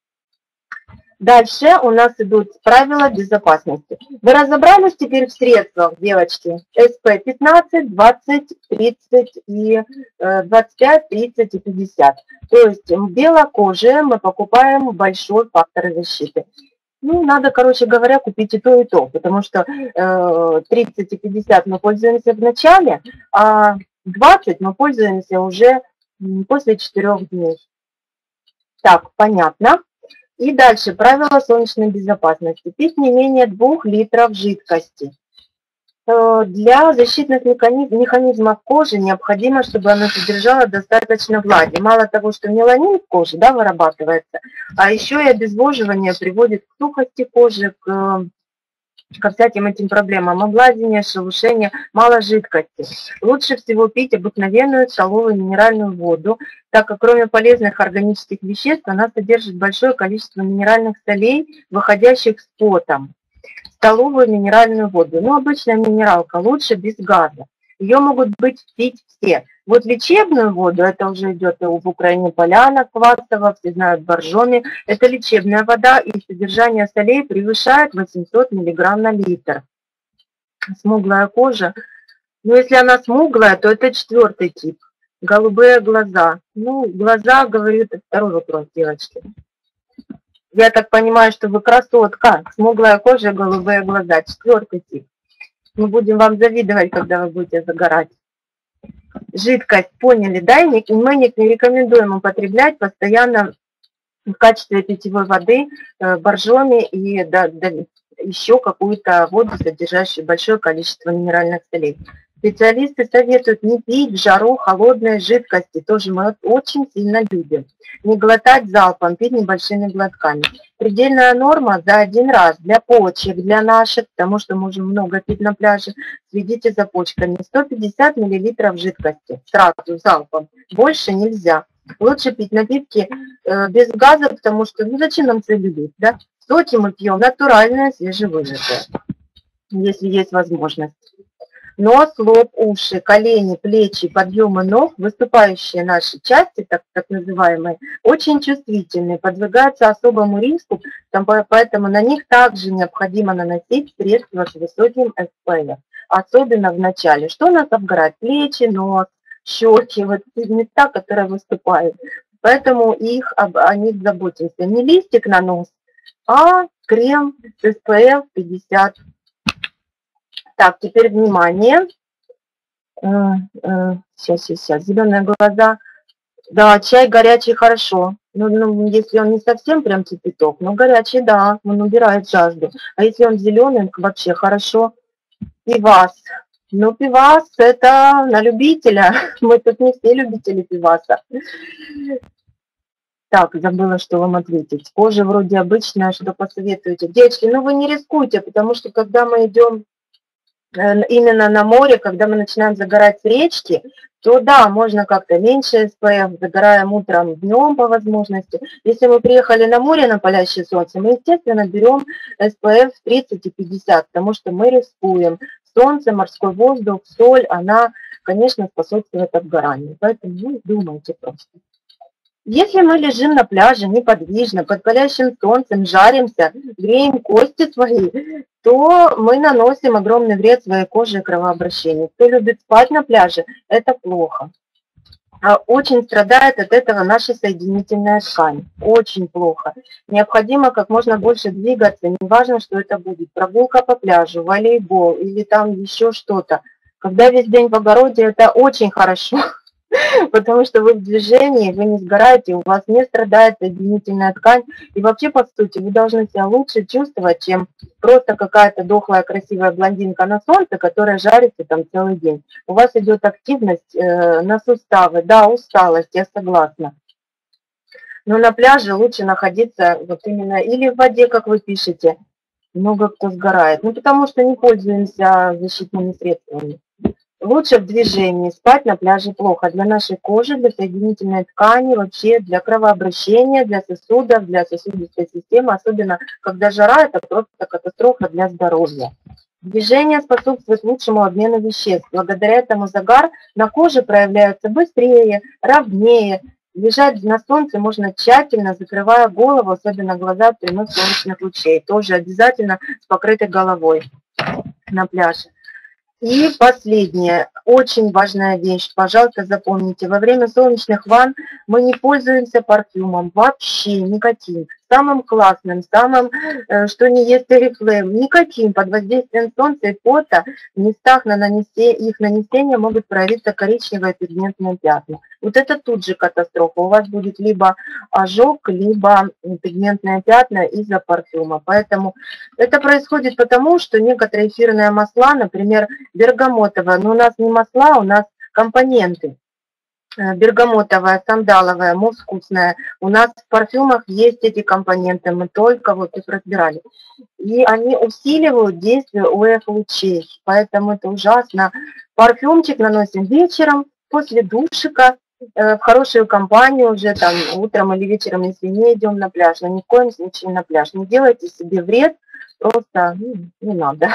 S1: Дальше у нас идут правила безопасности. Вы разобрались теперь в средствах, девочки? эс пэ пятнадцать, двадцать, тридцать и двадцать пять, тридцать и пятьдесят. То есть белокожие мы покупаем большой фактор защиты. Ну, надо, короче говоря, купить и то, и то, потому что тридцать и пятьдесят мы пользуемся в начале, а двадцать мы пользуемся уже после четырёх дней. Так, понятно. И дальше правила солнечной безопасности. Пить не менее двух литров жидкости. Для защитных механизмов кожи необходимо, чтобы она содержала достаточно влаги. Мало того, что меланин в коже, да, вырабатывается, а еще и обезвоживание приводит к сухости кожи, к, ко всяким этим проблемам. Облазение, шелушение, мало жидкости. Лучше всего пить обыкновенную столовую минеральную воду, так как кроме полезных органических веществ она содержит большое количество минеральных солей, выходящих с потом. Столовую минеральную воду. Ну, обычная минералка, лучше без газа. Ее могут быть пить все. Вот лечебную воду, это уже идет в Украине Поляна, Квасова, все знают Боржоми. Это лечебная вода, и содержание солей превышает восемьсот миллиграмм на литр. Смуглая кожа. Ну, если она смуглая, то это четвертый тип. Голубые глаза. Ну, глаза, говорю, это второй вопрос, девочки. Я так понимаю, что вы красотка, смуглая кожа, голубые глаза, четвертый тип. Мы будем вам завидовать, когда вы будете загорать. жидкость, поняли, да? И мы не рекомендуем употреблять постоянно в качестве питьевой воды боржоми и да, да, еще какую-то воду, содержащую большое количество минеральных солей. Специалисты советуют не пить в жару холодные жидкости, тоже мы очень сильно любим. Не глотать залпом, пить небольшими глотками. Предельная норма за один раз для почек, для наших, потому что можем много пить на пляже, следите за почками. сто пятьдесят миллилитров жидкости сразу залпом, больше нельзя. Лучше пить напитки э, без газа, потому что, ну зачем нам целлюлит, да? Соки мы пьем натуральные, свежевыжатые, если есть возможность. Нос, лоб, уши, колени, плечи, подъемы ног, выступающие наши части, так, так называемые, очень чувствительны, подвергаются особому риску, поэтому на них также необходимо наносить средства с высоким эс пэ эф, особенно в начале. Что у нас обгорает? Плечи, нос, щеки, вот эти места, которые выступают. Поэтому их, об, о них заботимся. Не листик на нос, а крем с эс пэ эф пятьдесят. Так, теперь внимание. Сейчас, сейчас, зеленые глаза. Да, чай горячий хорошо. Ну, ну, если он не совсем прям кипяток, но горячий, да, он убирает жажду. А если он зеленый, вообще хорошо. Пивас. Ну, пивас это на любителя. Мы тут не все любители пиваса. Так, забыла, что вам ответить. Кожа вроде обычная, что посоветуете? Девочки, ну вы не рискуйте, потому что когда мы идем именно на море, когда мы начинаем загорать с речки, то да, можно как-то меньше эс пэ эф, загораем утром, днем по возможности. Если мы приехали на море на палящее солнце, мы, естественно, берем эс пэ эф тридцать и пятьдесят, потому что мы рискуем. Солнце, морской воздух, соль, она, конечно, способствует обгоранию. Поэтому ну, думайте просто. Если мы лежим на пляже неподвижно, под палящим солнцем, жаримся, греем кости свои, то мы наносим огромный вред своей коже и кровообращению. Кто любит спать на пляже, это плохо. Очень страдает от этого наша соединительная ткань. Очень плохо. Необходимо как можно больше двигаться, неважно, что это будет. Прогулка по пляжу, волейбол или там еще что-то. Когда весь день в огороде, это очень хорошо. Потому что вы в движении, вы не сгораете, у вас не страдает соединительная ткань. И вообще, по сути, вы должны себя лучше чувствовать, чем просто какая-то дохлая красивая блондинка на солнце, которая жарится там целый день. У вас идет активность э, на суставы, да, усталость, я согласна. Но на пляже лучше находиться вот именно или в воде, как вы пишете. Много кто сгорает. Ну, потому что не пользуемся защитными средствами. Лучше в движении, спать на пляже плохо для нашей кожи, для соединительной ткани, вообще для кровообращения, для сосудов, для сосудистой системы, особенно когда жара, это просто катастрофа для здоровья. Движение способствует лучшему обмену веществ. Благодаря этому загар на коже проявляется быстрее, ровнее. Лежать на солнце можно тщательно, закрывая голову, особенно глаза от прямых солнечных лучей. Тоже обязательно с покрытой головой на пляже. И последняя, очень важная вещь, пожалуйста, запомните, во время солнечных ванн мы не пользуемся парфюмом, вообще никаким. Самым классным, самым, что не есть Oriflame, никаким. Под воздействием солнца и пота в местах на нанесение, их нанесения могут проявиться коричневые пигментные пятна. Вот это тут же катастрофа. У вас будет либо ожог, либо пигментные пятна из-за парфюма. Поэтому это происходит потому, что некоторые эфирные масла, например, бергамотовые, но у нас не масла, у нас компоненты. Бергамотовая, сандаловая, мускусная. У нас в парфюмах есть эти компоненты, мы только вот их разбирали. И они усиливают действие о эф-лучей, поэтому это ужасно. Парфюмчик наносим вечером, после душика, в хорошую компанию уже там утром или вечером, если не идем на пляж, но ни в коем случае на пляж. Не делайте себе вред, просто ну, не надо.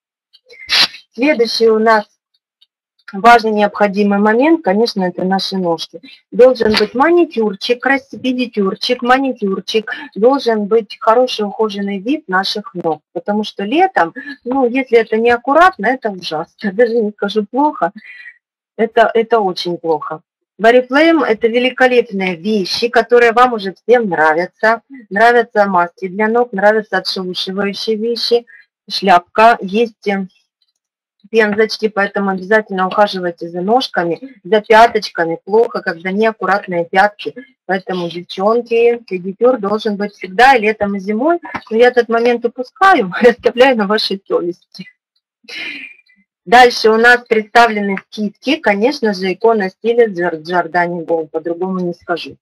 S1: Следующий у нас важный необходимый момент, конечно, это наши ножки. Должен быть маникюрчик, педикюрчик, маникюрчик, должен быть хороший ухоженный вид наших ног. Потому что летом, ну, если это не аккуратно, это ужасно. Даже не скажу плохо, это, это очень плохо. Oriflame – это великолепные вещи, которые вам уже всем нравятся. Нравятся маски для ног, нравятся отшелушивающие вещи. Шляпка есть. пензочки, поэтому обязательно ухаживайте за ножками, за пяточками. Плохо, когда неаккуратные пятки. Поэтому, девчонки, педикюр должен быть всегда, и летом, и зимой. Но я этот момент упускаю и оставляю на вашей совести. Дальше у нас представлены скидки. Конечно же, икона стиля Giordani Gold, по-другому не скажу.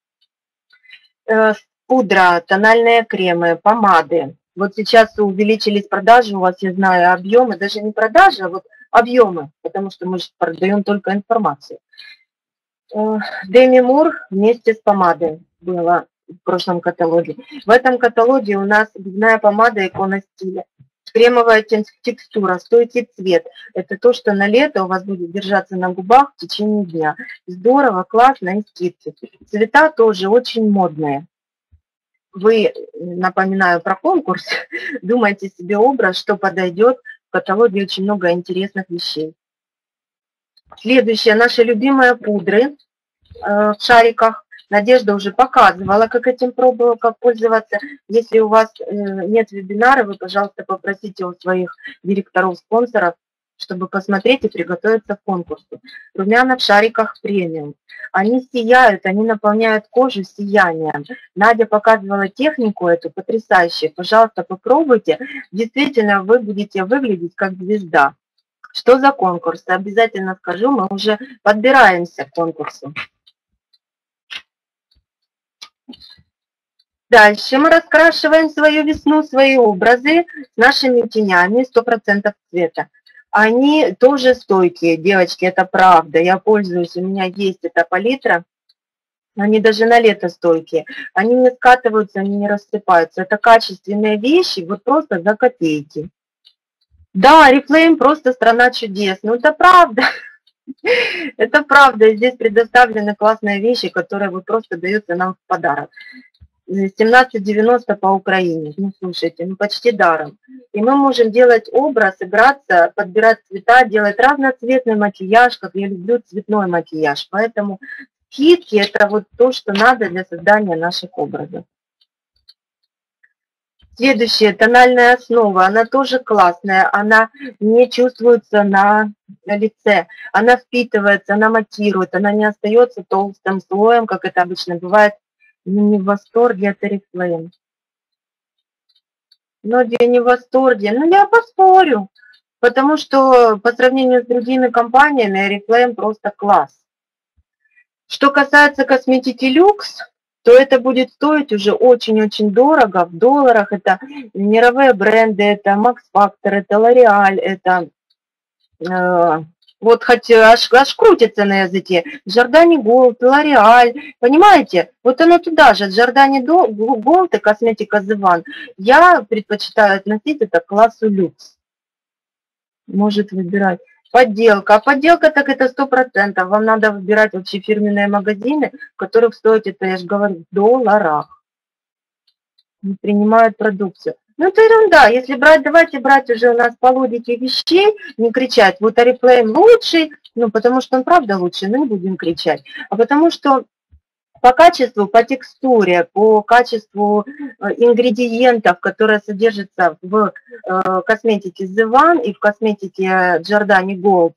S1: Пудра, тональные кремы, помады. Вот сейчас увеличились продажи, у вас, я знаю, объемы, даже не продажи, а вот объемы, потому что мы же продаем только информацию. Деми Мур вместе с помадой было в прошлом каталоге. В этом каталоге у нас губная помада икона стиля. Кремовая текстура, стойкий цвет. Это то, что на лето у вас будет держаться на губах в течение дня. Здорово, классно и скидки. Цвета тоже очень модные. Вы, напоминаю про конкурс, думайте себе образ, что подойдет. В каталоге очень много интересных вещей. Следующее, наши любимые пудры э, в шариках. Надежда уже показывала, как этим пробовала, как пользоваться. Если у вас э, нет вебинара, вы, пожалуйста, попросите у своих директоров-спонсоров, чтобы посмотреть и приготовиться к конкурсу. Румяна в шариках премиум. Они сияют, они наполняют кожу сиянием. Надя показывала технику эту потрясающую. Пожалуйста, попробуйте. Действительно, вы будете выглядеть как звезда. Что за конкурс? Обязательно скажу, мы уже подбираемся к конкурсу. Дальше мы раскрашиваем свою весну, свои образы с нашими тенями сто процентов цвета. Они тоже стойкие, девочки, это правда. Я пользуюсь, у меня есть эта палитра. Они даже на лето стойкие. Они не скатываются, они не рассыпаются. Это качественные вещи, вот просто за копейки. Да, Oriflame просто страна чудес. Ну, это правда. Это правда. Здесь предоставлены классные вещи, которые вот просто даются нам в подарок. семнадцать девяносто по Украине. Ну, слушайте, ну почти даром. И мы можем делать образ, играться, подбирать цвета, делать разноцветный макияж, как я люблю цветной макияж. Поэтому скидки – это вот то, что надо для создания наших образов. Следующая тональная основа, она тоже классная, она не чувствуется на лице, она впитывается, она матирует, она не остается толстым слоем, как это обычно бывает. Не в восторге от Oriflame. Но я не в восторге. Ну, я поспорю, потому что по сравнению с другими компаниями Oriflame просто класс. Что касается косметики люкс, то это будет стоить уже очень-очень дорого. В долларах это мировые бренды, это Max Factor, это L'Oreal, это... Э, вот хоть аж, аж крутится на языке. Giordani Gold, L'Oreal, понимаете? Вот оно туда же, Giordani Gold и косметика The One. Я предпочитаю относить это к классу люкс. Может выбирать. Подделка. А подделка так это сто процентов. Вам надо выбирать вообще фирменные магазины, в которых стоит, это я же говорю, в долларах. Не принимают продукцию. Ну, это ерунда. Если брать, давайте брать уже у нас по логике вещей, не кричать, вот Oriflame лучший, ну, потому что он правда лучший, но не будем кричать. А потому что по качеству, по текстуре, по качеству ингредиентов, которые содержатся в косметике The One и в косметике Giordani Gold,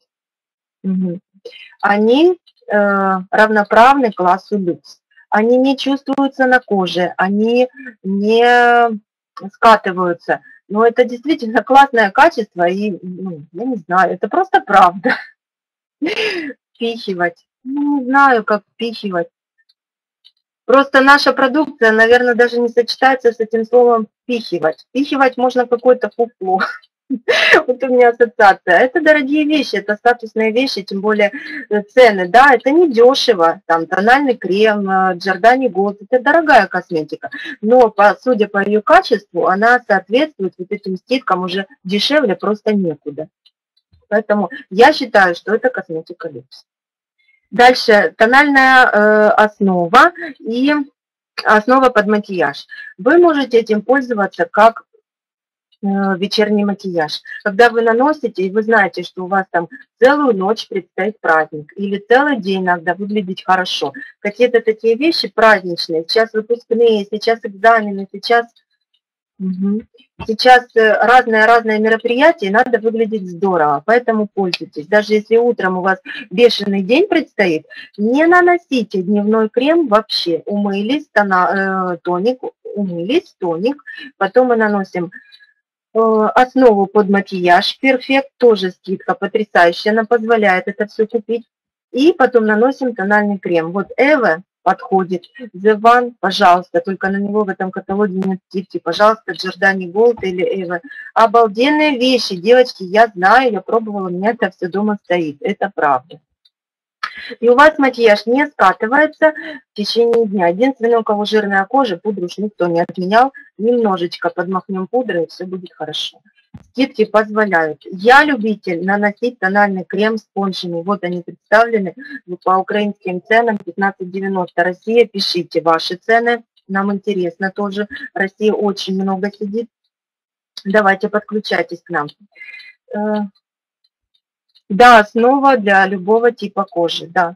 S1: они равноправны классу люкс. Они не чувствуются на коже, они не скатываются. Но это действительно классное качество, и, ну, я не знаю, это просто правда. Впихивать. Ну, не знаю, как впихивать. Просто наша продукция, наверное, даже не сочетается с этим словом «впихивать». Впихивать можно какое-то фуфло. Вот у меня ассоциация. Это дорогие вещи, это статусные вещи, тем более цены. Да, это не дешево. Там тональный крем, Giordani Gold, это дорогая косметика. Но, по, судя по ее качеству, она соответствует вот этим скидкам, уже дешевле просто некуда. Поэтому я считаю, что это косметика люкс. Дальше тональная э, основа и основа под макияж. Вы можете этим пользоваться как э, вечерний макияж. Когда вы наносите, и вы знаете, что у вас там целую ночь предстоит праздник, или целый день надо выглядеть хорошо. Какие-то такие вещи праздничные. Сейчас выпускные, сейчас экзамены, сейчас Угу. Сейчас разное-разное мероприятие, надо выглядеть здорово, поэтому пользуйтесь. Даже если утром у вас бешеный день предстоит, не наносите дневной крем вообще. Умылись, тона, э, тоник, умылись, тоник, потом мы наносим э, основу под макияж, перфект, тоже скидка потрясающая, она позволяет это все купить. И потом наносим тональный крем. Вот Эва подходит. The One, пожалуйста, только на него в этом каталоге нет скидки. Пожалуйста, Giordani Gold или Эва. Обалденные вещи, девочки, я знаю, я пробовала, у меня это все дома стоит. Это правда. И у вас макияж не скатывается в течение дня. Единственное, у кого жирная кожа, пудру уж никто не отменял. Немножечко подмахнем пудрой, и все будет хорошо. Скидки позволяют. Я любитель наносить тональный крем с спонжами. Вот они представлены по украинским ценам пятнадцать девяносто. Россия, пишите ваши цены. Нам интересно тоже. Россия очень много сидит. Давайте подключайтесь к нам. Да, основа для любого типа кожи, да.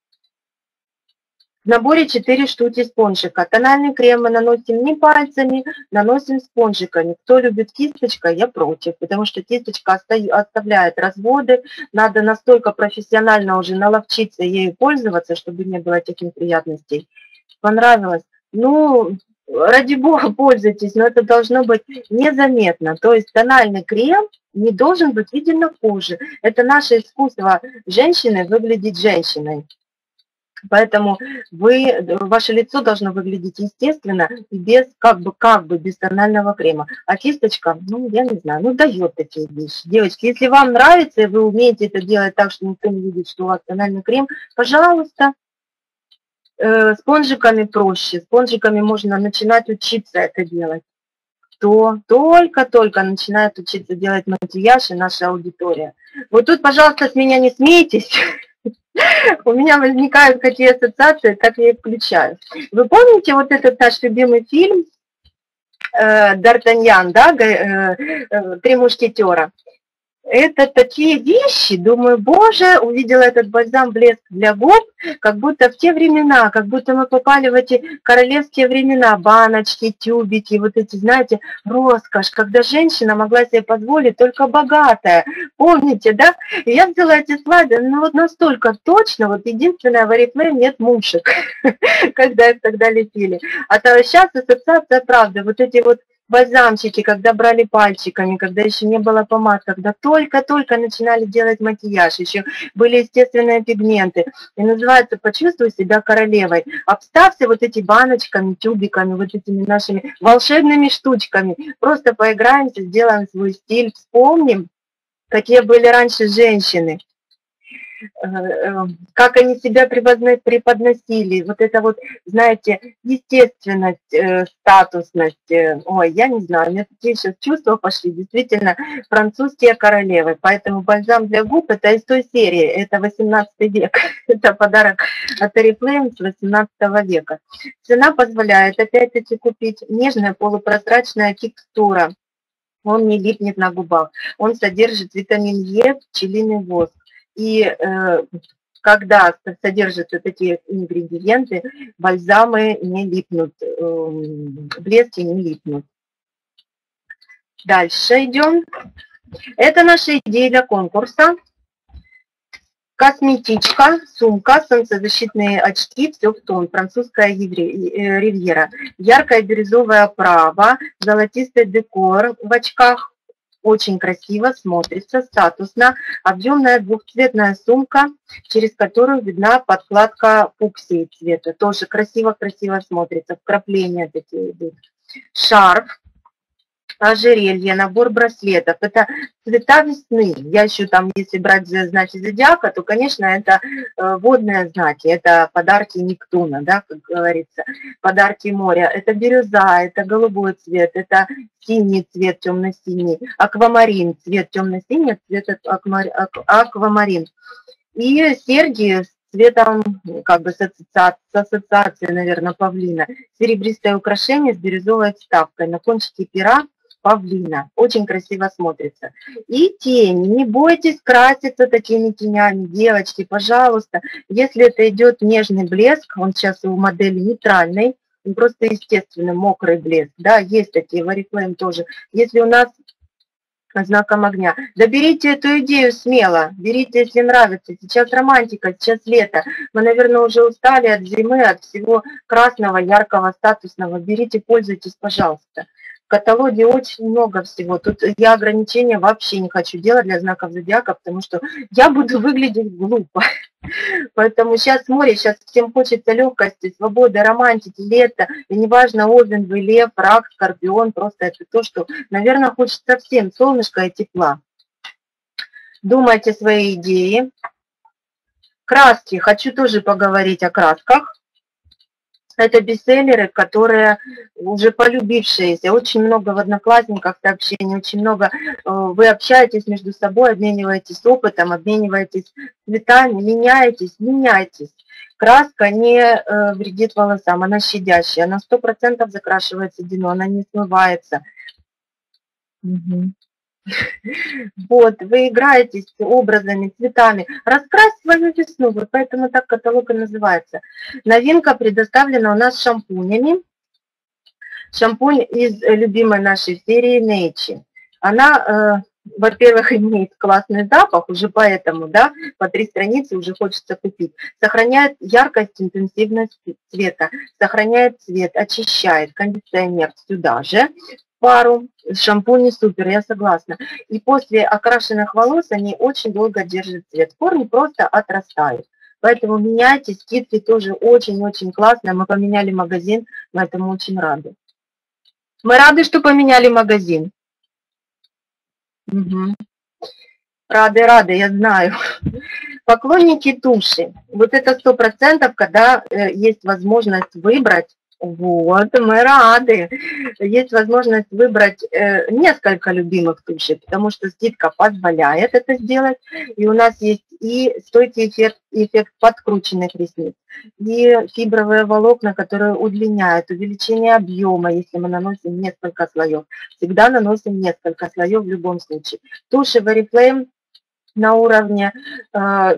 S1: В наборе четыре штуки спонжика. Тональный крем мы наносим не пальцами, наносим спонжиками. Кто любит кисточкой, я против, потому что кисточка оставляет разводы. Надо настолько профессионально уже наловчиться ею пользоваться, чтобы не было этих неприятностей. Понравилось? Ну, ради бога, пользуйтесь, но это должно быть незаметно. То есть тональный крем не должен быть виден на коже. Это наше искусство женщины выглядеть женщиной. Поэтому вы, ваше лицо должно выглядеть естественно и без, как бы, как бы без тонального крема. А кисточка, ну, я не знаю, ну, дает такие вещи. Девочки, если вам нравится, и вы умеете это делать так, что никто не видит, что у вас тональный крем, пожалуйста. Э, спонжиками проще. Спонжиками можно начинать учиться это делать. Кто только-только начинает учиться делать макияж, и наша аудитория. Вот тут, пожалуйста, с меня не смейтесь. У меня возникают какие ассоциации, так я и включаю. Вы помните вот этот наш любимый фильм «Д'Артаньян», да, «Три мушкетера»? Это такие вещи, думаю, боже, увидела этот бальзам блеск для губ, как будто в те времена, как будто мы попали в эти королевские времена, баночки, тюбики, вот эти, знаете, роскошь, когда женщина могла себе позволить только богатая, помните, да? И я взяла эти слайды, ну вот настолько точно, вот единственное, в Oriflame нет мушек, когда их тогда лепили. А то сейчас ассоциация, правда, вот эти вот бальзамчики, когда брали пальчиками, когда еще не было помад, когда только-только начинали делать макияж, еще были естественные пигменты. И называется «Почувствуй себя королевой». Обставься вот эти баночками, тюбиками, вот этими нашими волшебными штучками. Просто поиграемся, сделаем свой стиль, вспомним, какие были раньше женщины, как они себя преподносили, вот это вот, знаете, естественность, статусность, ой, я не знаю, у меня такие сейчас чувства пошли, действительно, французские королевы, поэтому бальзам для губ это из той серии, это восемнадцатый век, это подарок от Oriflame с восемнадцатого века. Цена позволяет опять-таки купить нежная полупрозрачная текстура, он не липнет на губах, он содержит витамин Е, пчелиный воск. И э, когда содержатся такие ингредиенты, бальзамы не липнут, э, блески не липнут. Дальше идем. Это наша идея для конкурса. Косметичка, сумка, солнцезащитные очки, все в тон, французская ривьера. Яркая бирюзовая оправа, золотистый декор в очках. Очень красиво смотрится, статусно. Объемная двухцветная сумка, через которую видна подкладка фуксии цвета. Тоже красиво-красиво смотрится. Вкрапления такие идут. Шарф, ожерелье, набор браслетов. Это цвета весны. Я еще там, если брать знаки зодиака, то, конечно, это водные знаки. Это подарки Нептуна, да, как говорится. Подарки моря. Это бирюза, это голубой цвет, это синий цвет, темно-синий. Аквамарин, цвет темно-синий, цвет аквамарин. И серьги с цветом, как бы с ассоциацией, с ассоциацией, наверное, павлина. Серебристое украшение с бирюзовой вставкой. На кончике пера павлина. Очень красиво смотрится. И тени. Не бойтесь краситься такими тенями, девочки, пожалуйста. Если это идет нежный блеск, он сейчас у модели нейтральный, просто естественный мокрый блеск, да, есть такие в Oriflame тоже. Если у нас знаком огня. Да берите эту идею смело, берите, если нравится. Сейчас романтика, сейчас лето. Мы, наверное, уже устали от зимы, от всего красного, яркого, статусного. Берите, пользуйтесь, пожалуйста. В каталоге очень много всего. Тут я ограничения вообще не хочу делать для знаков зодиака, потому что я буду выглядеть глупо. Поэтому сейчас море, сейчас всем хочется легкости, свободы, романтики, лето. И неважно, Овен, вы, Лев, Рак, Скорпион, просто это то, что, наверное, хочется всем, солнышка и тепла. Думайте свои идеи. Краски. Хочу тоже поговорить о красках. Это бестселлеры, которые уже полюбившиеся. Очень много в Одноклассниках сообщений, очень много вы общаетесь между собой, обмениваетесь опытом, обмениваетесь цветами, меняетесь, меняйтесь. Краска не вредит волосам, она щадящая, она сто процентов закрашивает седину, она не смывается. Угу. Вот, вы играетесь образами, цветами. Раскрась свою весну, вот поэтому так каталог и называется. Новинка предоставлена у нас шампунями. Шампунь из любимой нашей серии Nature. Она, э, во-первых, имеет классный запах, уже поэтому, да, по три страницы уже хочется купить. Сохраняет яркость, интенсивность цвета, сохраняет цвет, очищает, кондиционер сюда же. Пару, шампуни супер, я согласна. И после окрашенных волос они очень долго держат цвет. Корни просто отрастают. Поэтому меняйте, скидки тоже очень-очень классные. Мы поменяли магазин, мы этому очень рады. Мы рады, что поменяли магазин. Угу. Рады, рады, я знаю. Поклонники туши. Вот это сто процентов, когда э, есть возможность выбрать. Вот, мы рады. Есть возможность выбрать э, несколько любимых тушей, потому что скидка позволяет это сделать. И у нас есть и стойкий эффект, эффект подкрученных ресниц, и фибровые волокна, которые удлиняют, увеличение объема, если мы наносим несколько слоев. Всегда наносим несколько слоев в любом случае. Туши в Oriflame на уровне... Э,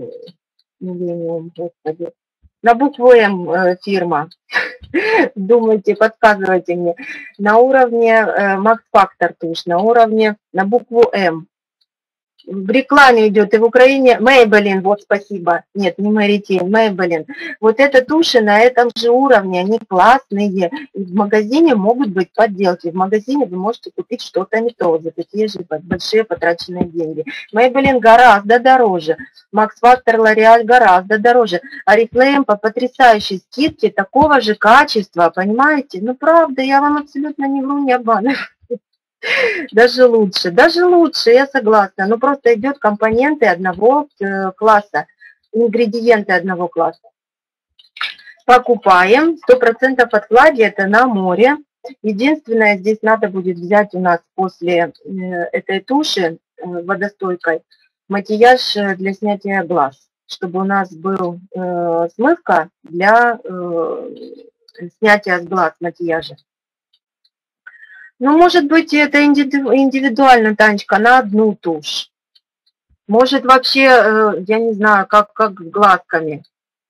S1: господи, на букву М фирма. Думайте, подсказывайте мне. На уровне Max Factor тушь, на уровне, на букву М. В рекламе идет и в Украине Maybelline, вот спасибо. Нет, не Mary-Kay, Maybelline. Вот это туши на этом же уровне, они классные. И в магазине могут быть подделки. В магазине вы можете купить что-то не то, за такие же большие потраченные деньги. Maybelline гораздо дороже. Max Factor, L'Oreal гораздо дороже. Oriflame по потрясающей скидке такого же качества, понимаете? Ну правда, я вам абсолютно не вру, не обманываю. Даже лучше, даже лучше, я согласна. Но просто идет компоненты одного класса, ингредиенты одного класса. Покупаем, сто процентов откладе, это на море. Единственное, здесь надо будет взять у нас после этой туши водостойкой макияж для снятия глаз, чтобы у нас был смывка для снятия с глаз макияжа. Ну, может быть, это индивидуально, Танечка, на одну тушь. Может, вообще, я не знаю, как, как глазками.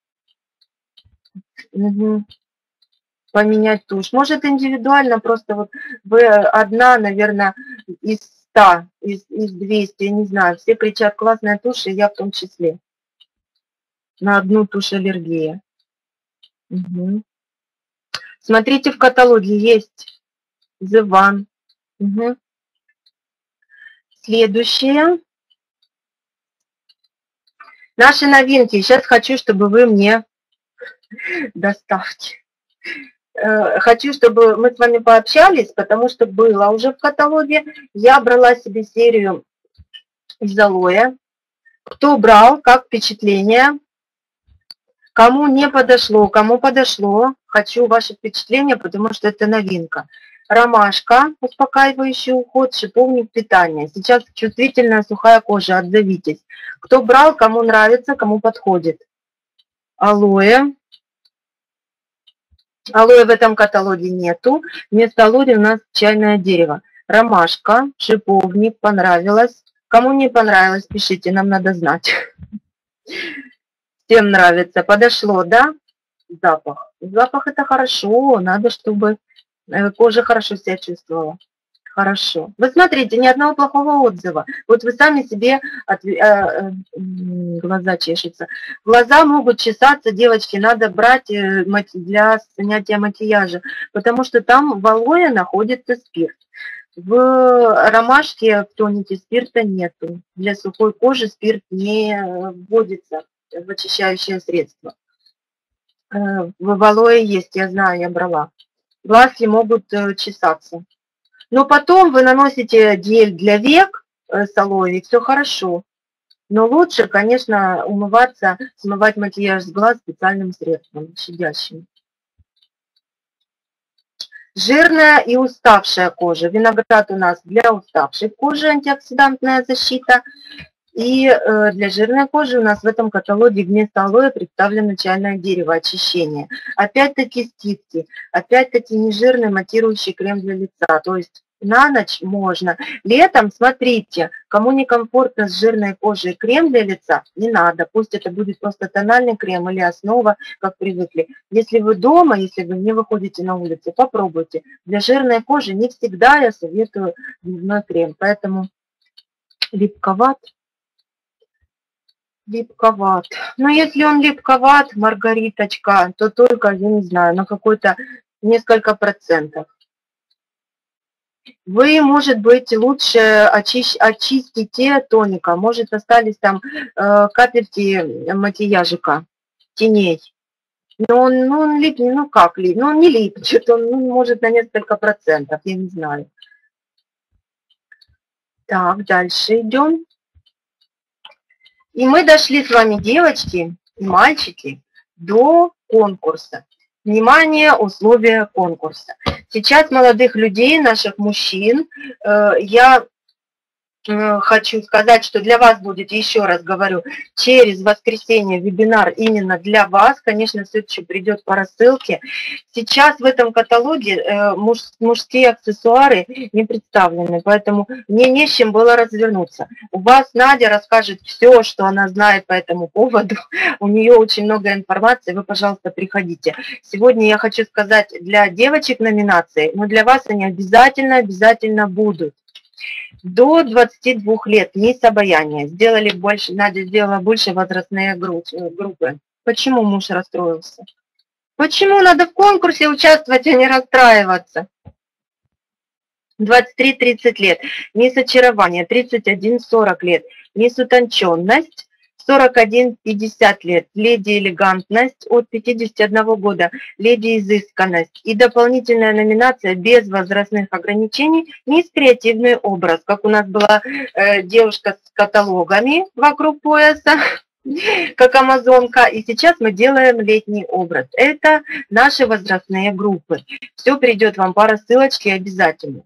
S1: Угу. Поменять тушь. Может, индивидуально, просто вот вы одна, наверное, из ста, из, из двухсот, я не знаю. Все кричат, классная тушь, и я в том числе. На одну тушь аллергия. Угу. Смотрите, в каталоге есть The One. Угу. Следующее. Наши новинки. Сейчас хочу, чтобы вы мне доставьте. Хочу, чтобы мы с вами пообщались, потому что было уже в каталоге. Я брала себе серию из алоэ. Кто брал, как впечатление? Кому не подошло, кому подошло. Хочу ваши впечатления, потому что это новинка. Ромашка, успокаивающий уход, шиповник, питание. Сейчас чувствительная сухая кожа, отзовитесь. Кто брал, кому нравится, кому подходит. Алоэ. Алоэ в этом каталоге нету. Вместо алоэ у нас чайное дерево. Ромашка, шиповник, понравилось. Кому не понравилось, пишите, нам надо знать. Всем нравится. Подошло, да? Запах. Запах это хорошо, надо, чтобы кожа хорошо себя чувствовала. Хорошо. Вы смотрите, ни одного плохого отзыва. Вот вы сами себе от, э, э, глаза чешутся. Глаза могут чесаться, девочки, надо брать для снятия макияжа, потому что там в алоэ находится спирт. В ромашке, в тонике спирта нету. Для сухой кожи спирт не вводится в очищающее средство. В алоэ есть, я знаю, я брала. Глазки могут чесаться. Но потом вы наносите гель для век с алоэ, и все хорошо. Но лучше, конечно, умываться, смывать макияж с глаз специальным средством, щадящим. Жирная и уставшая кожа. Виноград у нас для уставшей кожи, антиоксидантная защита. И э, для жирной кожи у нас в этом каталоге вместо алоэ представлено чайное дерево, очищение. Опять-таки стипки, опять-таки нежирный матирующий крем для лица. То есть на ночь можно. Летом, смотрите, кому некомфортно с жирной кожей крем для лица, не надо. Пусть это будет просто тональный крем или основа, как привыкли. Если вы дома, если вы не выходите на улицу, попробуйте. Для жирной кожи не всегда я советую дневной крем, поэтому липковат. Липковат. Но если он липковат, Маргариточка, то только, я не знаю, на какой-то несколько процентов. Вы, может быть, лучше очищ, очистите тоником. Может, остались там э, капельки макияжика, теней. Но он, ну, он липнет, ну как липнет? Ну, он не липнет, он ну, может на несколько процентов, я не знаю. Так, дальше идем. И мы дошли с вами, девочки и мальчики, до конкурса. Внимание, условия конкурса. Сейчас молодых людей, наших мужчин, я хочу сказать, что для вас будет, еще раз говорю, через воскресенье вебинар именно для вас. Конечно, все еще придет по рассылке. Сейчас в этом каталоге муж, мужские аксессуары не представлены, поэтому мне не с чем было развернуться. У вас Надя расскажет все, что она знает по этому поводу. У нее очень много информации, вы, пожалуйста, приходите. Сегодня я хочу сказать для девочек номинации, но для вас они обязательно, обязательно будут. До двадцати двух лет мисс Обаяние. Сделали больше, Надя сделала больше возрастные группы. Почему муж расстроился? Почему надо в конкурсе участвовать, а не расстраиваться? двадцать три тридцать лет. Мисс Очарование. тридцать один сорок лет. Мисс Утонченность. сорок один пятьдесят лет. Леди Элегантность от пятидесяти одного года. Леди Изысканность. И дополнительная номинация без возрастных ограничений. Мисс Креативный образ. Как у нас была э, девушка с каталогами вокруг пояса, как амазонка. И сейчас мы делаем летний образ. Это наши возрастные группы. Все придет вам по рассылочке обязательно.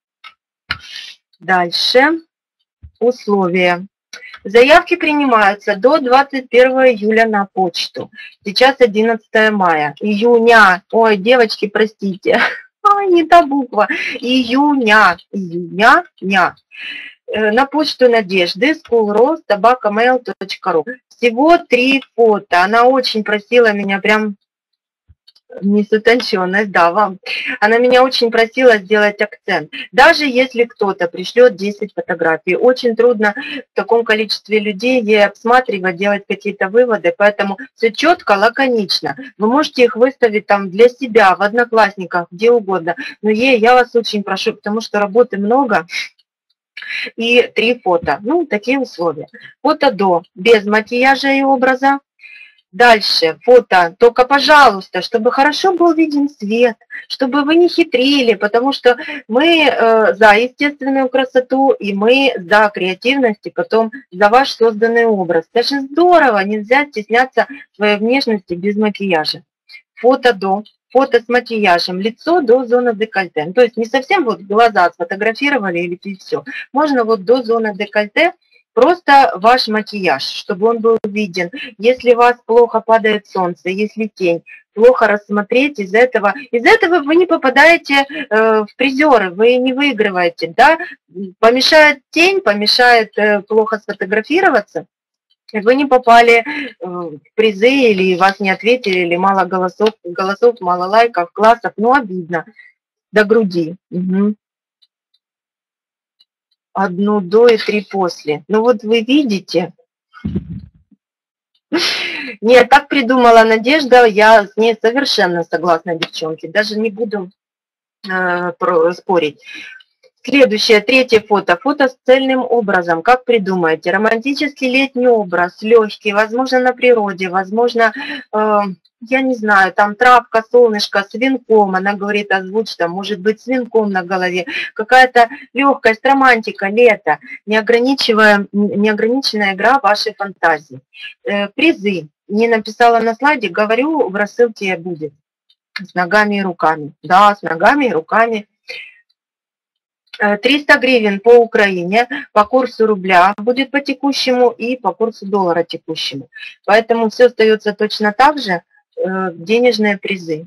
S1: Дальше. Условия. Заявки принимаются до двадцать первого июля на почту. Сейчас одиннадцатое мая. Июня. Ой, девочки, простите. Ой, не та буква. Июня. Июня. Ня. На почту Надежды schoolroast собака mail точка ру. Всего три фото. Она очень просила меня прям... Мисс Утонченность, да, вам. Она меня очень просила сделать акцент. Даже если кто-то пришлет десять фотографий, очень трудно в таком количестве людей ей обсматривать, делать какие-то выводы, поэтому все четко, лаконично. Вы можете их выставить там для себя, в Одноклассниках, где угодно. Но ей я вас очень прошу, потому что работы много. И три фото. Ну, такие условия. Фото до, без макияжа и образа. Дальше, фото, только, пожалуйста, чтобы хорошо был виден свет, чтобы вы не хитрили, потому что мы э, за естественную красоту, и мы за креативность, и потом за ваш созданный образ. Это же здорово, нельзя стесняться своей внешности без макияжа. Фото до, фото с макияжем, лицо до зоны декольте. То есть не совсем вот глаза сфотографировали или все. Можно вот до зоны декольте. Просто ваш макияж, чтобы он был виден. Если у вас плохо падает солнце, если тень, плохо рассмотреть, из этого, из этого вы не попадаете э, в призеры, вы не выигрываете, да? Помешает тень, помешает э, плохо сфотографироваться, Вы не попали в призы, или вас не ответили, или мало голосов, голосов, мало лайков, классов, ну обидно, до груди. Угу. Одну до и три после. Ну вот вы видите. Нет, так придумала Надежда, я с ней совершенно согласна, девчонки, даже не буду э, про, спорить. Следующее, третье фото. Фото с цельным образом. Как придумаете? Романтический летний образ, легкий, возможно, на природе, возможно, э, я не знаю, там травка, солнышко с венком, она говорит, озвучь, там, может быть, с венком на голове. Какая-то легкость, романтика, лето, неограничивая, неограниченная игра вашей фантазии. Э, призы. Не написала на слайде, говорю, в рассылке будет. С ногами и руками. Да, с ногами и руками. триста гривен по Украине, по курсу рубля будет по текущему и по курсу доллара текущему. Поэтому все остается точно так же, денежные призы.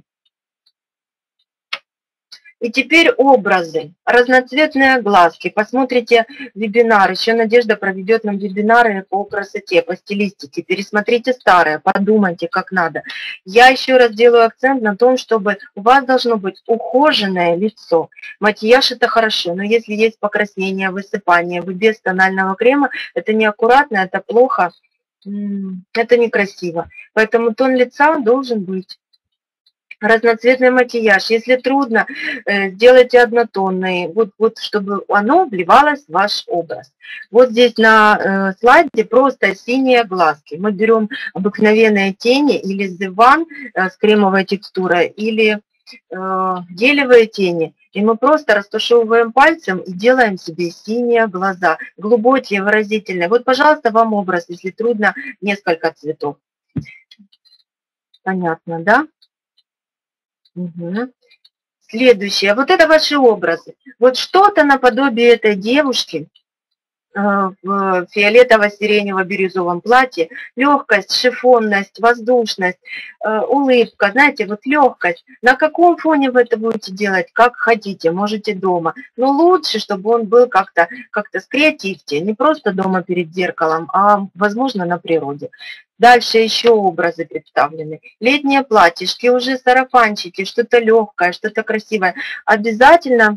S1: И теперь образы, разноцветные глазки. Посмотрите вебинар, еще Надежда проведет нам вебинары по красоте, по стилистике. Пересмотрите старые, подумайте, как надо. Я еще раз делаю акцент на том, чтобы у вас должно быть ухоженное лицо. Макияж это хорошо, но если есть покраснение, высыпание, вы без тонального крема, это неаккуратно, это плохо, это некрасиво. Поэтому тон лица должен быть. Разноцветный макияж. Если трудно, сделайте однотонный, вот, вот чтобы оно вливалось в ваш образ. Вот здесь на слайде просто синие глазки. Мы берем обыкновенные тени или The One с кремовой текстурой, или гелевые тени. И мы просто растушевываем пальцем и делаем себе синие глаза. Глубокие, выразительные. Вот, пожалуйста, вам образ, если трудно, несколько цветов. Понятно, да? Угу. Следующее. Вот это ваши образы. Вот что-то наподобие этой девушки в фиолетово-сиренево-бирюзовом платье. Легкость, шифонность, воздушность, улыбка. Знаете, вот легкость. На каком фоне вы это будете делать? Как хотите, можете дома. Но лучше, чтобы он был как-то как-то скреативьте. Не просто дома перед зеркалом, а, возможно, на природе. Дальше еще образы представлены. Летние платьишки, уже сарафанчики, что-то легкое, что-то красивое. Обязательно,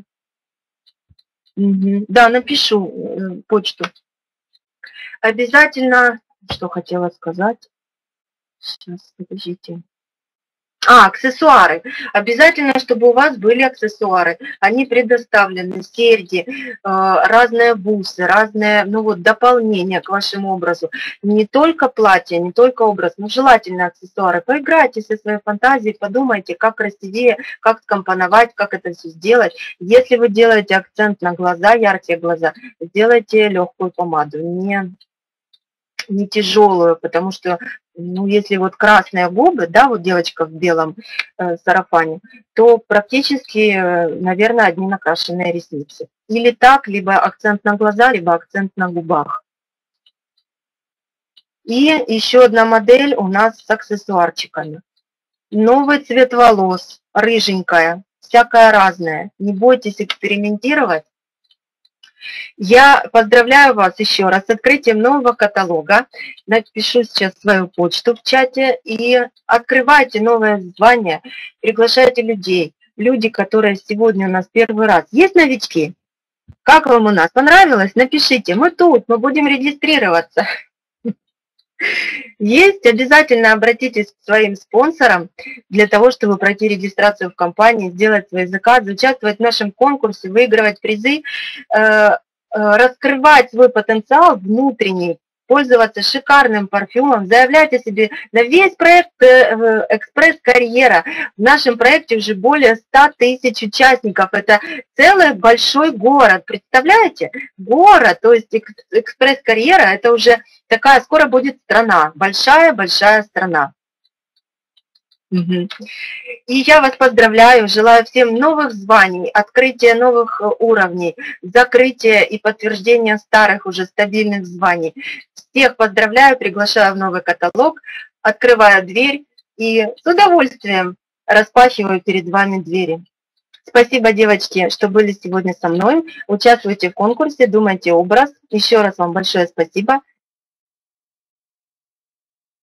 S1: угу, да, напишу э, почту. Обязательно, что хотела сказать, сейчас, подождите. А, аксессуары. Обязательно, чтобы у вас были аксессуары. Они предоставлены, серьги, разные бусы, разные, ну вот, дополнения к вашему образу. Не только платье, не только образ, но желательно аксессуары. Поиграйте со своей фантазией, подумайте, как красивее, как скомпоновать, как это все сделать. Если вы делаете акцент на глаза, яркие глаза, сделайте легкую помаду, не, не тяжелую, потому что ну, если вот красные губы, да, вот девочка в белом э, сарафане, то практически, э, наверное, одни накрашенные ресницы. Или так, либо акцент на глаза, либо акцент на губах. И еще одна модель у нас с аксессуарчиками. Новый цвет волос, рыженькая, всякое разное. Не бойтесь экспериментировать. Я поздравляю вас еще раз с открытием нового каталога. Напишу сейчас свою почту в чате и открывайте новое звание, приглашайте людей. Люди, которые сегодня у нас первый раз. Есть новички? Как вам у нас? Понравилось? Напишите. Мы тут, мы будем регистрироваться. Есть, обязательно обратитесь к своим спонсорам для того, чтобы пройти регистрацию в компании, сделать свои заказы, участвовать в нашем конкурсе, выигрывать призы, раскрывать свой потенциал внутренний, пользоваться шикарным парфюмом, заявлять о себе на весь проект «Экспресс-карьера». В нашем проекте уже более ста тысяч участников. Это целый большой город. Представляете? Город, то есть «Экспресс-карьера» – это уже такая, скоро будет страна, большая-большая страна. Угу. И я вас поздравляю, желаю всем новых званий, открытия новых уровней, закрытия и подтверждения старых уже стабильных званий. Всех поздравляю, приглашаю в новый каталог, открываю дверь и с удовольствием распахиваю перед вами двери. Спасибо, девочки, что были сегодня со мной. Участвуйте в конкурсе, думайте образ. Еще раз вам большое спасибо.